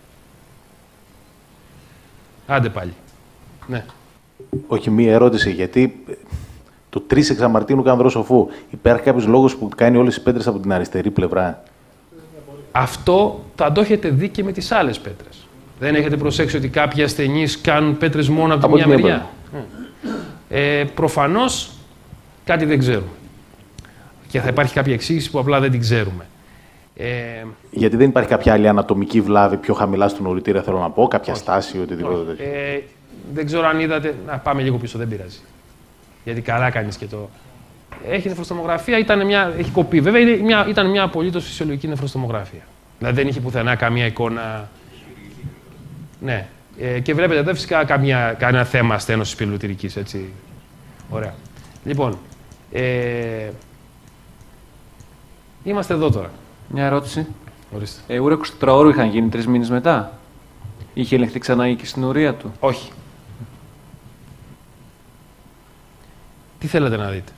S1: Άντε πάλι. Ναι.
S8: Όχι, μία ερώτηση, γιατί το τρεις εξαμαρτίνου κανδρό σοφού, υπάρχει κάποιος λόγος που κάνει όλες τις πέτρες από την αριστερή πλευρά?
S1: Αυτό το το έχετε δει και με τις άλλες πέτρες. Δεν έχετε προσέξει ότι κάποιοι ασθενείς κάνουν πέτρες μόνο από, από τη μια μεριά? Ε, προφανώς κάτι δεν ξέρουμε. Και θα υπάρχει κάποια εξήγηση που απλά δεν την ξέρουμε. Ε,
S8: Γιατί δεν υπάρχει κάποια άλλη ανατομική βλάβη πιο χαμηλά στον ουρητήρα, θέλω να πω, κάποια όχι, στάση ή οτιδήποτε τέτοιο?
S1: Ε, δεν ξέρω αν είδατε. Να πάμε λίγο πίσω, δεν πειράζει. Γιατί καλά κάνεις και το. Έχει νεφροστομογραφία, ήταν μια... έχει κοπεί. Βέβαια είναι μια... ήταν μια απολύτως φυσιολογική νεφροστομογραφία. Δηλαδή δεν είχε πουθενά καμία εικόνα. Ναι. Ε, και βλέπετε εδώ φυσικά καμία... κανένα θέμα στένωσης πυλωτηρικής, έτσι. Ωραία. Λοιπόν. Ε... Είμαστε εδώ τώρα.
S4: Μια ερώτηση.
S1: Ορίστε.
S4: Ε, ούρα είκοσι τέσσερις ώρου είχαν γίνει τρεις μήνες μετά. Είχε ελεγχθεί ξανά η κυστινουρία του?
S1: Όχι. Τι θέλετε να δείτε?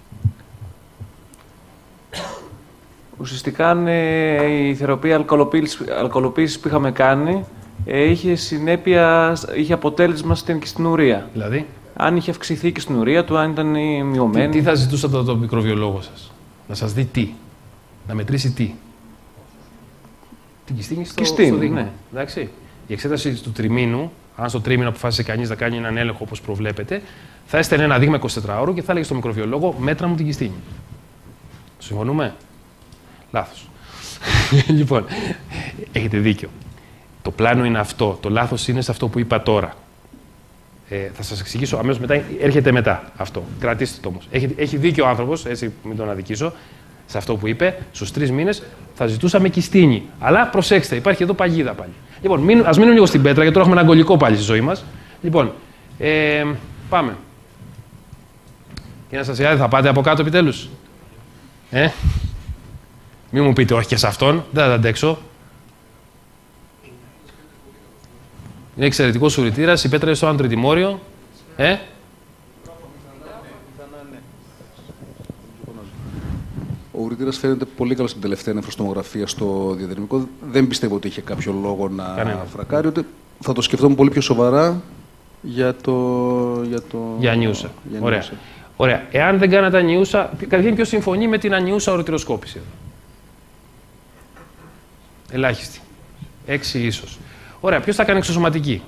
S4: Ουσιαστικά ναι, η θεραπεία αλκοολοποίησης που είχαμε κάνει ε, είχε συνέπεια, είχε αποτέλεσμα στην κυστινουρία.
S1: Δηλαδή?
S4: Αν είχε αυξηθεί η κυστινουρία του, αν ήταν μειωμένη.
S1: Τι, τι θα ζητούσατε από τον μικροβιολόγο σας? Να σας δει τι? Να μετρήσει τι? Την κυστίνη στο,
S4: Κυστίνη,
S1: στο δείγμα.
S4: Ναι.
S1: Εντάξει. Η εξέταση του τριμήνου, αν στο τρίμηνο αποφάσισε κανείς να κάνει έναν έλεγχο όπως προβλέπετε, θα έστελνε ένα δείγμα είκοσι τέσσερις ώρου και θα έλεγε στον μικροβιολόγο: μέτρα μου την κυστίνη. Συμφωνούμε? Λάθος. Λοιπόν, έχετε δίκιο. Το πλάνο είναι αυτό. Το λάθος είναι σε αυτό που είπα τώρα. Ε, θα σας εξηγήσω αμέσως μετά. Έρχεται μετά αυτό. Κρατήστε το όμως. Έχει, έχει δίκιο ο άνθρωπος, έτσι μην τον αδικήσω, σε αυτό που είπε. Στους τρεις μήνες θα ζητούσαμε κυστίνη. Αλλά προσέξτε, υπάρχει εδώ παγίδα πάλι. Λοιπόν, μην, ας μείνουμε λίγο στην πέτρα, γιατί τώρα έχουμε ένα αγκολικό πάλι στη ζωή μας. Λοιπόν, ε, πάμε. Και να σας λέει, θα πάτε από κάτω επιτέλους? Ε? Μην μου πείτε όχι και σε αυτόν, δεν θα τα αντέξω. Είναι εξαιρετικός ουρητήρας, η πέτρα είναι στο αντροτιμόριο. Ε?
S3: Ο ουρητήρας φαίνεται πολύ καλό στην τελευταία νεφροστομογραφία στο διαδερμικό. Δεν πιστεύω ότι είχε κάποιο λόγο να Κανένα. φρακάρει. Ούτε θα το σκεφτόμουν πολύ πιο σοβαρά για το. Για, το...
S1: για ανιούσα. Για Ωραία. Ωραία. Εάν δεν κάνατε ανιούσα, καταρχήν ποιος συμφωνεί με την ανιούσα ορτηροσκόπηση εδώ? Ελάχιστη. Έξι ίσως. Ωραία. Ποιος θα κάνει εξωσωματική?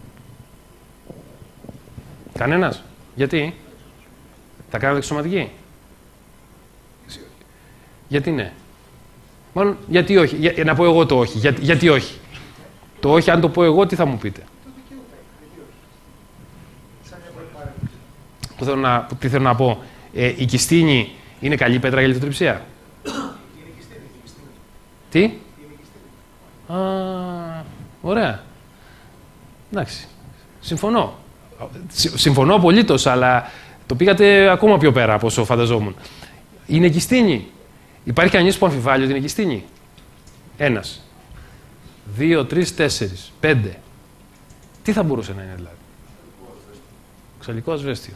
S1: Κανένας. Γιατί? Θα κάνετε εξωσωματική? Γιατί ναι? Μάλλον γιατί όχι. Για, να πω εγώ το όχι. Για, γιατί όχι? Το όχι, αν το πω εγώ, τι θα μου πείτε. Που θέλω να, τι θέλω να πω. Ε, η Κιστίνη είναι καλή πέτρα για λιθοτριψία. Τι? Α, ωραία. Εντάξει. Συμφωνώ. Συμφωνώ απολύτως, αλλά το πήγατε ακόμα πιο πέρα από όσο φανταζόμουν. Είναι Κιστίνη. Υπάρχει κανείς που αμφιβάλλει ότι είναι Κιστίνη? Ένας. Δύο, τρεις, τέσσερις, πέντε. Τι θα μπορούσε να είναι δηλαδή? Οξαλικό ασβέστιο.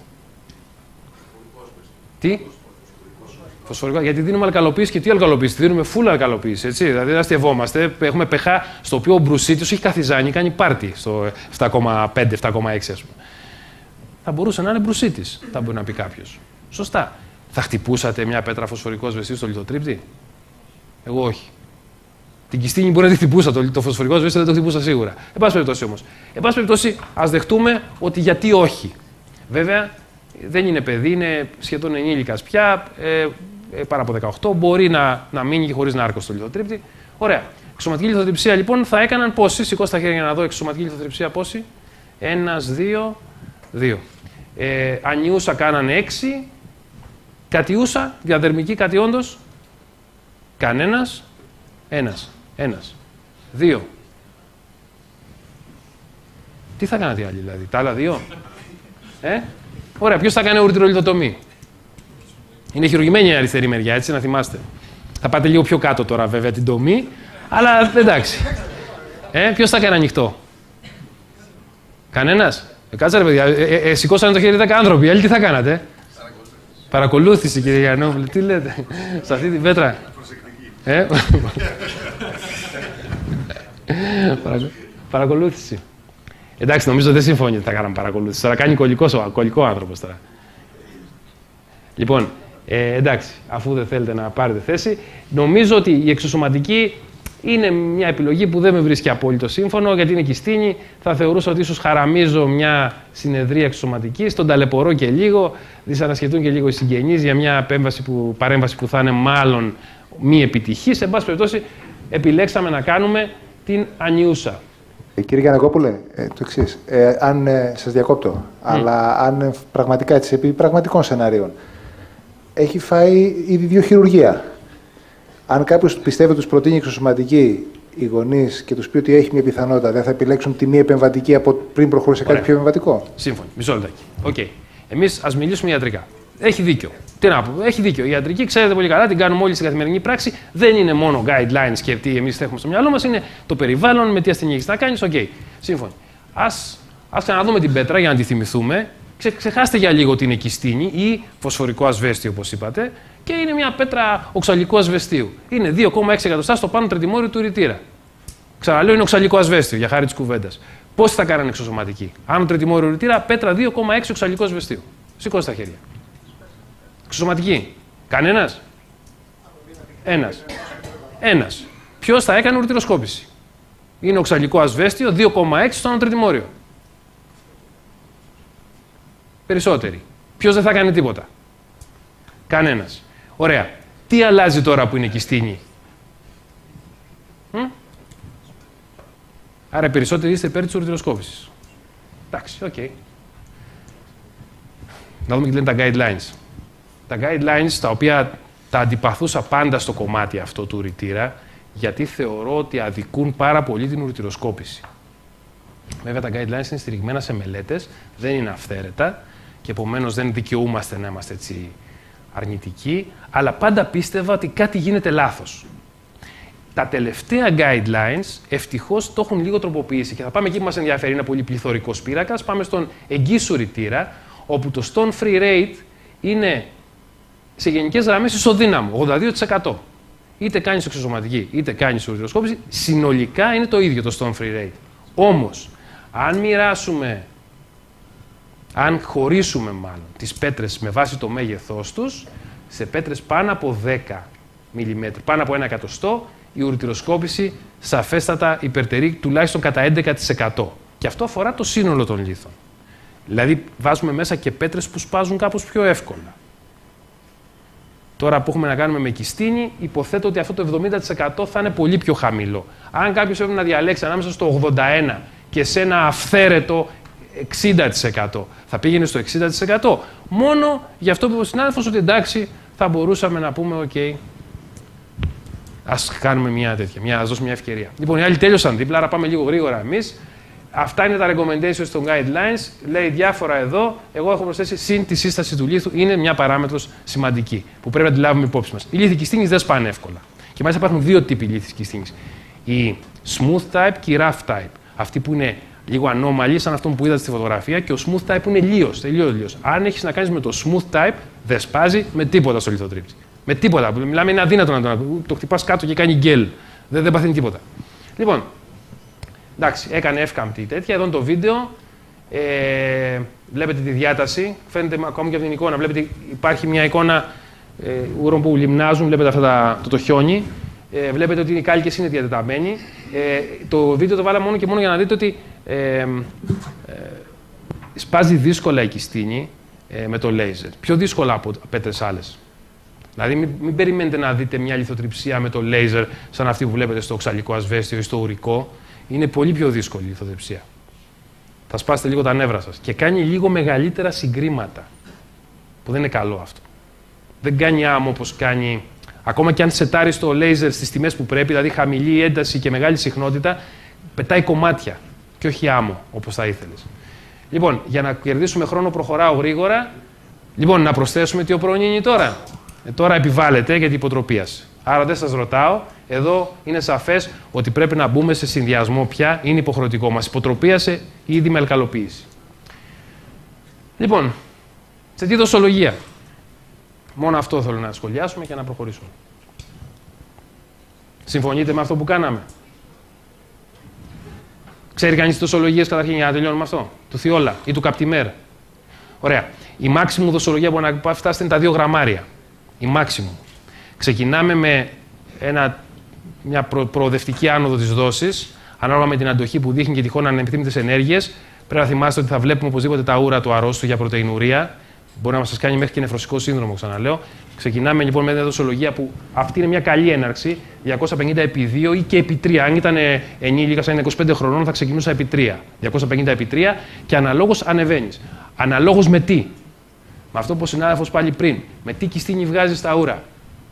S1: Τι? Φωσφορικό. Γιατί δίνουμε αλκαλοποίηση και τι αλκαλοποίηση? Δίνουμε full αλκαλοποίηση. Έτσι. Δηλαδή, αστευόμαστε. Έχουμε πεχά στο οποίο ο Μπρουσίτιος έχει καθιζάνει, κάνει πάρτι στο επτά κόμμα πέντε επτά κόμμα έξι, ας πούμε. Θα μπορούσε να είναι Μπρουσίτης, θα μπορεί να πει κάποιος. Σωστά. Θα χτυπούσατε μια πέτρα φωσφορικού ασβεστίου στο λιθοτρίπτη? Εγώ όχι. Την Κιστίνη μπορεί να τη χτυπούσα, το, το φωσφορικό ασβέστιο δεν το χτυπούσα σίγουρα. Εν πάση περιπτώσει όμως. Εν πάση περιπτώσει, ας δεχτούμε ότι γιατί όχι. Βέβαια, δεν είναι παιδί, είναι σχεδόν ενήλικας πια, ε, ε, πάρα από δεκαοκτώ, μπορεί να, να μείνει και χωρίς νάρκο στο λιθοτρίπτη. Ωραία. Εξωματική λιθοτριψία λοιπόν θα έκαναν πόσοι? Σηκώστε τα χέρια για να δω εξωματική λιθοτριψία πόσοι? Ένας, δύο, δύο. Ε, ανιούσα κάνανε έξι. Κατιούσα, διαδερμική κατιόντος, κανένας, ένας, ένας, δύο. Τι θα κάνατε οι άλλοι δηλαδή, τα άλλα δύο? Ε? Ωραία, ποιος θα κάνει ουρητρολιθοτομή? Είναι χειρουργημένη η αριστερή μεριά, έτσι να θυμάστε. Θα πάτε λίγο πιο κάτω τώρα βέβαια την τομή, αλλά εντάξει. Ε, ποιος θα κάνει ανοιχτό? Κανένας? Ε, κάτσε ρε παιδιά, ε, ε, ε, σηκώσανε το χέρι δέκα άνθρωποι, οι άλλοι τι θα κάνατε? Παρακολούθηση, κύριε Γιαννόπουλε, τι λέτε, σε αυτή την πέτρα. Ε? Παρακο... Παρακολούθηση. Εντάξει, νομίζω δεν συμφωνεί ότι θα κάναμε παρακολούθηση. Τώρα κάνει κολλικός ο κολλικό άνθρωπος τώρα. Λοιπόν, ε, εντάξει, αφού δεν θέλετε να πάρετε θέση, νομίζω ότι η εξωσωματική είναι μια επιλογή που δεν με βρίσκει απόλυτο σύμφωνο, γιατί είναι Κιστίνη. Θα θεωρούσα ότι ίσως χαραμίζω μια συνεδρία εξωσωματικής, τον ταλαιπωρώ και λίγο, δυσανασχετούν και λίγο οι συγγενείς για μια που, παρέμβαση που θα είναι μάλλον μη επιτυχή. Σε πάση περιπτώσει, επιλέξαμε να κάνουμε την ανιούσα.
S2: Ε, κύριε Γιαννακόπουλε, ε, το εξής. Ε, αν ε, σας διακόπτω, mm. αλλά αν ε, πραγματικά έτσι, επί πραγματικών σενάριων, έχει φάει ήδη δύο χειρουργία. Αν κάποιος πιστεύει ότι τους προτείνει εξωσωματική οι γονείς και τους πει ότι έχει μια πιθανότητα, δεν θα επιλέξουν τη μη επεμβατική από πριν προχωρήσει κάτι πιο επεμβατικό?
S1: Σύμφωνοι. Μισό λεπτάκι. Okay. Εμείς ας μιλήσουμε ιατρικά. Έχει δίκιο. Τι να πω, έχει δίκιο. Η ιατρική, ξέρετε πολύ καλά, την κάνουμε όλοι στην καθημερινή πράξη. Δεν είναι μόνο guidelines και τι εμείς έχουμε στο μυαλό μας, είναι το περιβάλλον, με τι ασθενή έχεις να κάνεις. Οκ. Okay. Σύμφωνοι. Ας, ας ξαναδούμε την πέτρα για να τη θυμηθούμε. Ξε, ξεχάστε για λίγο ότι είναι Κιστίνη ή φωσφορικό ασβέστιο, όπως είπατε, και είναι μια πέτρα οξαλικού ασβεστίου. Είναι δύο κόμμα έξι εκατοστά στο πάνω τρετημόριο του ρητήρα. Ξαναλέω, είναι οξαλικό ασβέστιο, για χάρη της κουβέντας. Πόσοι θα κάνανε εξωσωματική? Άνω τρετημόριο ρητήρα, πέτρα δύο κόμμα έξι οξαλικό ασβεστίου. Σηκώστε τα χέρια. Εξωσωματική. Κανένας? Ένας. Ένας. Ποιος θα έκανε ουρτιροσκόπηση? Είναι οξαλικό ασβέστιο, δύο κόμμα έξι στο άνω τρετημόριο. Περισσότεροι. Ποιος δεν θα κάνει τίποτα? Κανένας. Ωραία. Τι αλλάζει τώρα που είναι Κιστίνη? Hm? Άρα περισσότεροι είστε υπέρ της ουρτιροσκόπησης. Εντάξει, οκ. Okay. Να δούμε και τι λένε τα guidelines. Τα guidelines, τα οποία τα αντιπαθούσα πάντα στο κομμάτι αυτό του ουρητήρα, γιατί θεωρώ ότι αδικούν πάρα πολύ την ουρτιροσκόπηση. Βέβαια, τα guidelines είναι στηριγμένα σε μελέτες, δεν είναι αυθαίρετα και επομένως δεν δικαιούμαστε να είμαστε έτσι αρνητικοί, αλλά πάντα πίστευα ότι κάτι γίνεται λάθος. Τα τελευταία guidelines ευτυχώς το έχουν λίγο τροποποιήσει και θα πάμε εκεί που μας ενδιαφέρει, είναι πολύ πληθωρικός πύρακας. Πάμε στον εγγύς ουρητήρα, όπου το stone free rate είναι σε γενικές γραμμές ισοδύναμο, ογδόντα δύο τοις εκατό. Είτε κάνεις εξωσωματική, είτε κάνεις ουρτιροσκόπηση, συνολικά είναι το ίδιο το stone free rate. Όμως, αν μοιράσουμε, αν χωρίσουμε μάλλον τις πέτρες με βάση το μέγεθός τους, σε πέτρες πάνω από δέκα μιλιμέτρα, πάνω από ένα εκατοστό, η ουρτιροσκόπηση σαφέστατα υπερτερεί τουλάχιστον κατά έντεκα τοις εκατό. Και αυτό αφορά το σύνολο των λίθων. Δηλαδή, βάζουμε μέσα και πέτρες που σπάζουν κάπως πιο εύκολα. Τώρα που έχουμε να κάνουμε με κυστίνη, υποθέτω ότι αυτό το εβδομήντα τοις εκατό θα είναι πολύ πιο χαμηλό. Αν κάποιος πρέπει να διαλέξει ανάμεσα στο ογδόντα ένα τοις εκατό και σε ένα αυθαίρετο εξήντα τοις εκατό, θα πήγαινε στο εξήντα τοις εκατό. Μόνο για αυτό που είπε ο συνάδελφος, ότι εντάξει, θα μπορούσαμε να πούμε: OK, ας κάνουμε μια τέτοια, μια, ας δώσουμε μια ευκαιρία. Λοιπόν, οι άλλοι τέλειωσαν δίπλα, άρα πάμε λίγο γρήγορα εμείς. Αυτά είναι τα recommendations των guidelines. Λέει διάφορα εδώ. Εγώ έχω προσθέσει συν τη σύσταση του λίθου. Είναι μια παράμετρος σημαντική που πρέπει να τη λάβουμε υπόψη μας. Οι λίθοι κυστίνης δεν σπάνε εύκολα. Και μάλιστα υπάρχουν δύο τύποι λίθης κυστίνης. Η smooth type και η rough type. Αυτή που είναι λίγο ανώμαλη, σαν αυτό που είδατε στη φωτογραφία, και ο smooth type που είναι λίος, τελείως λίος. Αν έχεις να κάνεις με το smooth type, δεν σπάζει με τίποτα στο λιθοτρίψι. Με τίποτα. Μιλάμε, είναι αδύνατο να το, το χτυπάς κάτω και κάνει γκέλ. Δεν, δεν παθαίνει τίποτα. Λοιπόν, εντάξει, έκανε εύκαμπτη τέτοια. Εδώ είναι το βίντεο. Ε, βλέπετε τη διάταση. Φαίνεται ακόμη και από την εικόνα. Βλέπετε υπάρχει μια εικόνα ε, ούρων που λιμνάζουν. Βλέπετε αυτά τα, το, το χιόνι. Ε, βλέπετε ότι οι κάλικες είναι διατεταμένοι. Ε, το βίντεο το βάλαμε μόνο και μόνο για να δείτε ότι ε, ε, σπάζει δύσκολα η κυστίνη ε, με το λέιζερ. Πιο δύσκολα από πέτρες άλλες. Δηλαδή, μην, μην περιμένετε να δείτε μια λιθοτριψία με το λέιζερ σαν αυτή που βλέπετε στο οξαλικό ασβέστιο ή στο ουρικό. Είναι πολύ πιο δύσκολη η λιθοτριψία. Θα σπάσετε λίγο τα νεύρα σας. Και κάνει λίγο μεγαλύτερα συγκρήματα. Που δεν είναι καλό αυτό. Δεν κάνει άμμο όπως κάνει. Ακόμα και αν σετάρεις το λέιζερ στις τιμές που πρέπει, δηλαδή χαμηλή ένταση και μεγάλη συχνότητα, πετάει κομμάτια και όχι άμμο όπως θα ήθελες. Λοιπόν, για να κερδίσουμε χρόνο, προχωράω γρήγορα. Λοιπόν, να προσθέσουμε τι οπρονίνη τώρα. Ε, τώρα επιβάλλεται γιατί υποτροπίασε. Άρα δεν σας ρωτάω. Εδώ είναι σαφές ότι πρέπει να μπούμε σε συνδυασμό πια. Είναι υποχρεωτικό. Μας υποτροπίασε ήδη με αλκαλοποίηση. Λοιπόν, σε τι δοσολογία. Μόνο αυτό θέλω να σχολιάσουμε και να προχωρήσουμε. Συμφωνείτε με αυτό που κάναμε. Ξέρει κανείς τις δοσολογίες καταρχήν για να τελειώνουμε αυτό. Του Θιόλα ή του Καπτιμέρ. Ωραία. Η maximum δοσολογία που να φτάσει είναι τα δύο γραμμάρια. Η maximum. Ξεκινάμε με ένα, μια προ, προοδευτική άνοδο της δόσης, ανάλογα με την αντοχή που δείχνει και τυχόν ανεπιθύμητες ενέργειες. Πρέπει να θυμάστε ότι θα βλέπουμε οπωσδήποτε τα ούρα του αρρώστου για πρωτεϊνουρία. Μπορεί να σας κάνει μέχρι και νεφρωσικό σύνδρομο, ξαναλέω. Ξεκινάμε λοιπόν με μια δοσολογία που αυτή είναι μια καλή έναρξη, διακόσια πενήντα επί δύο ή και επί τρία. Αν ήταν ενήλικα, αν είναι είκοσι πέντε χρονών, θα ξεκινούσα επί τρία. διακόσια πενήντα επί τρία και αναλόγως ανεβαίνεις. Αναλόγως με τι. Με αυτό που ο συνάδελφος πάλι πριν. Με τι κυστίνη βγάζει στα ούρα.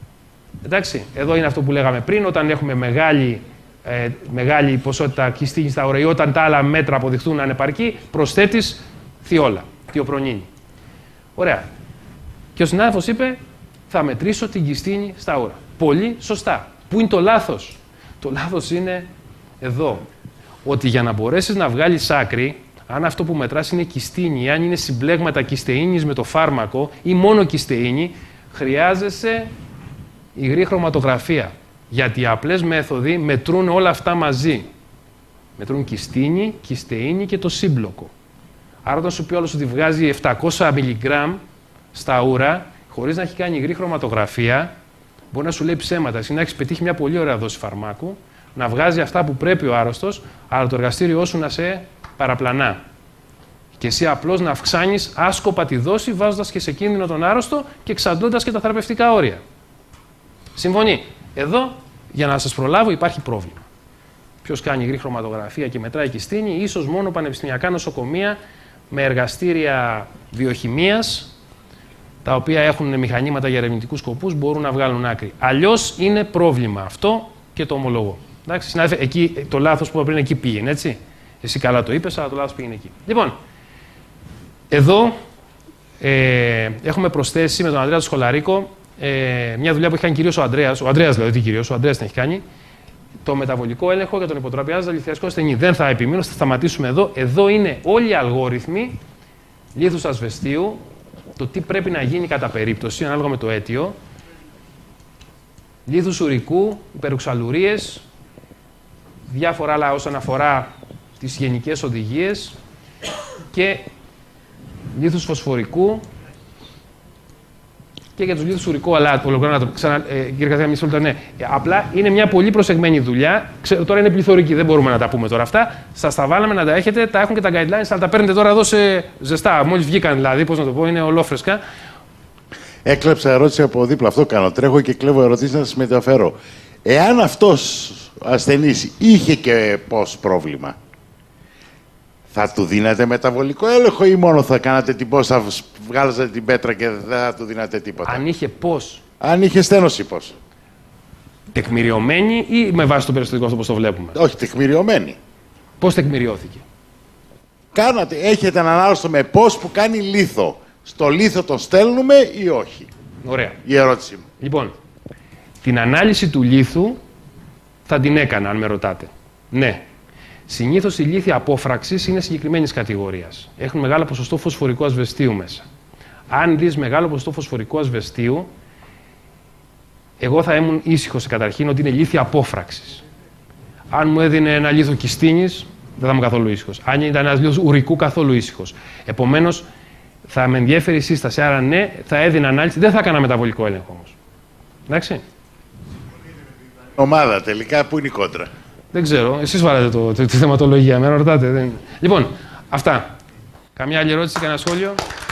S1: Εντάξει, εδώ είναι αυτό που λέγαμε πριν. Όταν έχουμε μεγάλη, ε, μεγάλη ποσότητα κυστίνη στα ούρα ή όταν τα άλλα μέτρα αποδειχθούν ανεπαρκή, προσθέτεις θιόλα, θιοπρονίνη. Ωραία. Και ο συνάδελφος είπε, θα μετρήσω την κυστίνη στα ούρα. Πολύ σωστά. Πού είναι το λάθος. Το λάθος είναι εδώ. Ότι για να μπορέσεις να βγάλεις άκρη, αν αυτό που μετράς είναι κυστίνη, αν είναι συμπλέγματα κυστεΐνης με το φάρμακο ή μόνο κυστεΐνη, χρειάζεσαι υγρή χρωματογραφία. Γιατί οι απλές μέθοδοι μετρούν όλα αυτά μαζί. Μετρούν κυστίνη, κυστεΐνη και το σύμπλοκο. Άρα, όταν σου πει όλος ότι βγάζει επτακόσια μιλιγκράμμ στα ούρα, χωρίς να έχει κάνει υγρή χρωματογραφία, μπορεί να σου λέει ψέματα. Εσύ να έχεις πετύχει μια πολύ ωραία δόση φαρμάκου, να βγάζει αυτά που πρέπει ο άρρωστος, αλλά το εργαστήριό σου να σε παραπλανά. Και εσύ απλώς να αυξάνεις άσκοπα τη δόση, βάζοντας και σε κίνδυνο τον άρρωστο και εξαντλώντας και τα θεραπευτικά όρια. Συμφωνεί. Εδώ, για να σας προλάβω, υπάρχει πρόβλημα. Ποιος κάνει υγρή χρωματογραφία και μετράει κυστίνη, ίσως μόνο πανεπιστημιακά νοσοκομεία με εργαστήρια βιοχημίας, τα οποία έχουν μηχανήματα για ερευνητικούς σκοπούς, μπορούν να βγάλουν άκρη. Αλλιώς είναι πρόβλημα αυτό και το ομολογώ. Εντάξει, συνάδελφε, εκεί, το λάθος που είπα πριν εκεί πήγαινε, έτσι. Εσύ καλά το είπες, αλλά το λάθος πήγαινε εκεί. Λοιπόν, εδώ ε, έχουμε προσθέσει με τον Ανδρέα του Σχολαρίκο ε, μια δουλειά που έχει κάνει κυρίως ο Ανδρέας, ο Ανδρέας δηλαδή, κυρίως, ο Ανδρέας την έχει κάνει, το μεταβολικό έλεγχο για τον υποτροπιάζοντα λιθιαστικό ασθενή. Δεν θα επιμείνω, θα σταματήσουμε εδώ. Εδώ είναι όλοι οι αλγόριθμοι λίθους ασβεστίου, το τι πρέπει να γίνει κατά περίπτωση, ανάλογα με το αίτιο, λίθους ουρικού, υπερουξαλουρίες, διάφορα άλλα όσον αφορά τις γενικές οδηγίες και λίθους φωσφορικού και για τους λίθους ουρικού, αλλά ολοκληρώνω να το ξανα... Ε, κύριε Καθηγητά, μισό λεπτό, ναι. Απλά είναι μια πολύ προσεγμένη δουλειά. Ξέρω, τώρα είναι πληθωρική, δεν μπορούμε να τα πούμε τώρα αυτά. Σας τα βάλαμε να τα έχετε, τα έχουν και τα guidelines, αλλά τα παίρνετε τώρα εδώ σε ζεστά. Μόλις βγήκαν δηλαδή, πώς να το πω, είναι ολόφρεσκα.
S5: Έκλεψα ερώτηση από δίπλα. Αυτό κάνω. Τρέχω και κλέβω ερωτήσεις να σας μεταφέρω. Εάν αυτός ο ασθενής είχε και πώς πρόβλημα, θα του δίνατε μεταβολικό έλεγχο ή μόνο θα κάνατε την πώς, θα βγάλαζατε την πέτρα και δεν θα του δίνατε τίποτα?
S1: Αν είχε πώς?
S5: Αν είχε στένωση πώς?
S1: Τεκμηριωμένη ή με βάση το περιστατικό όπως το βλέπουμε?
S5: Όχι, τεκμηριωμένη.
S1: Πώς τεκμηριώθηκε?
S5: Κάνατε, έχετε έναν άρρωστο με πώς που κάνει λίθο. Στο λίθο τον στέλνουμε ή όχι?
S1: Ωραία.
S5: Η ερώτηση μου.
S1: Λοιπόν, την ανάλυση του λίθου θα την έκανα, αν με ρωτάτε. Ναι. Συνήθως οι λίθοι απόφραξης είναι συγκεκριμένης κατηγορίας. Έχουν μεγάλο ποσοστό φωσφορικού ασβεστίου μέσα. Αν δεις μεγάλο ποσοστό φωσφορικού ασβεστίου, εγώ θα ήμουν ήσυχος καταρχήν ότι είναι λίθοι απόφραξης. Αν μου έδινε ένα λίθο κιστίνης, δεν θα ήμουν καθόλου ήσυχος. Αν ήταν ένα λίθος ουρικού, καθόλου ήσυχος. Επομένως, θα με ενδιαφέρει η σύσταση. Άρα, ναι, θα έδινα ανάλυση. Δεν θα έκανα μεταβολικό έλεγχο όμως. Εντάξει.
S5: Ομάδα τελικά, πού είναι η κόντρα?
S1: Δεν ξέρω. Εσείς βάλατε το, το, τη θεματολογία. Με ρωτάτε. Δεν... Λοιπόν, αυτά. Καμιά άλλη ερώτηση, κανένα σχόλιο?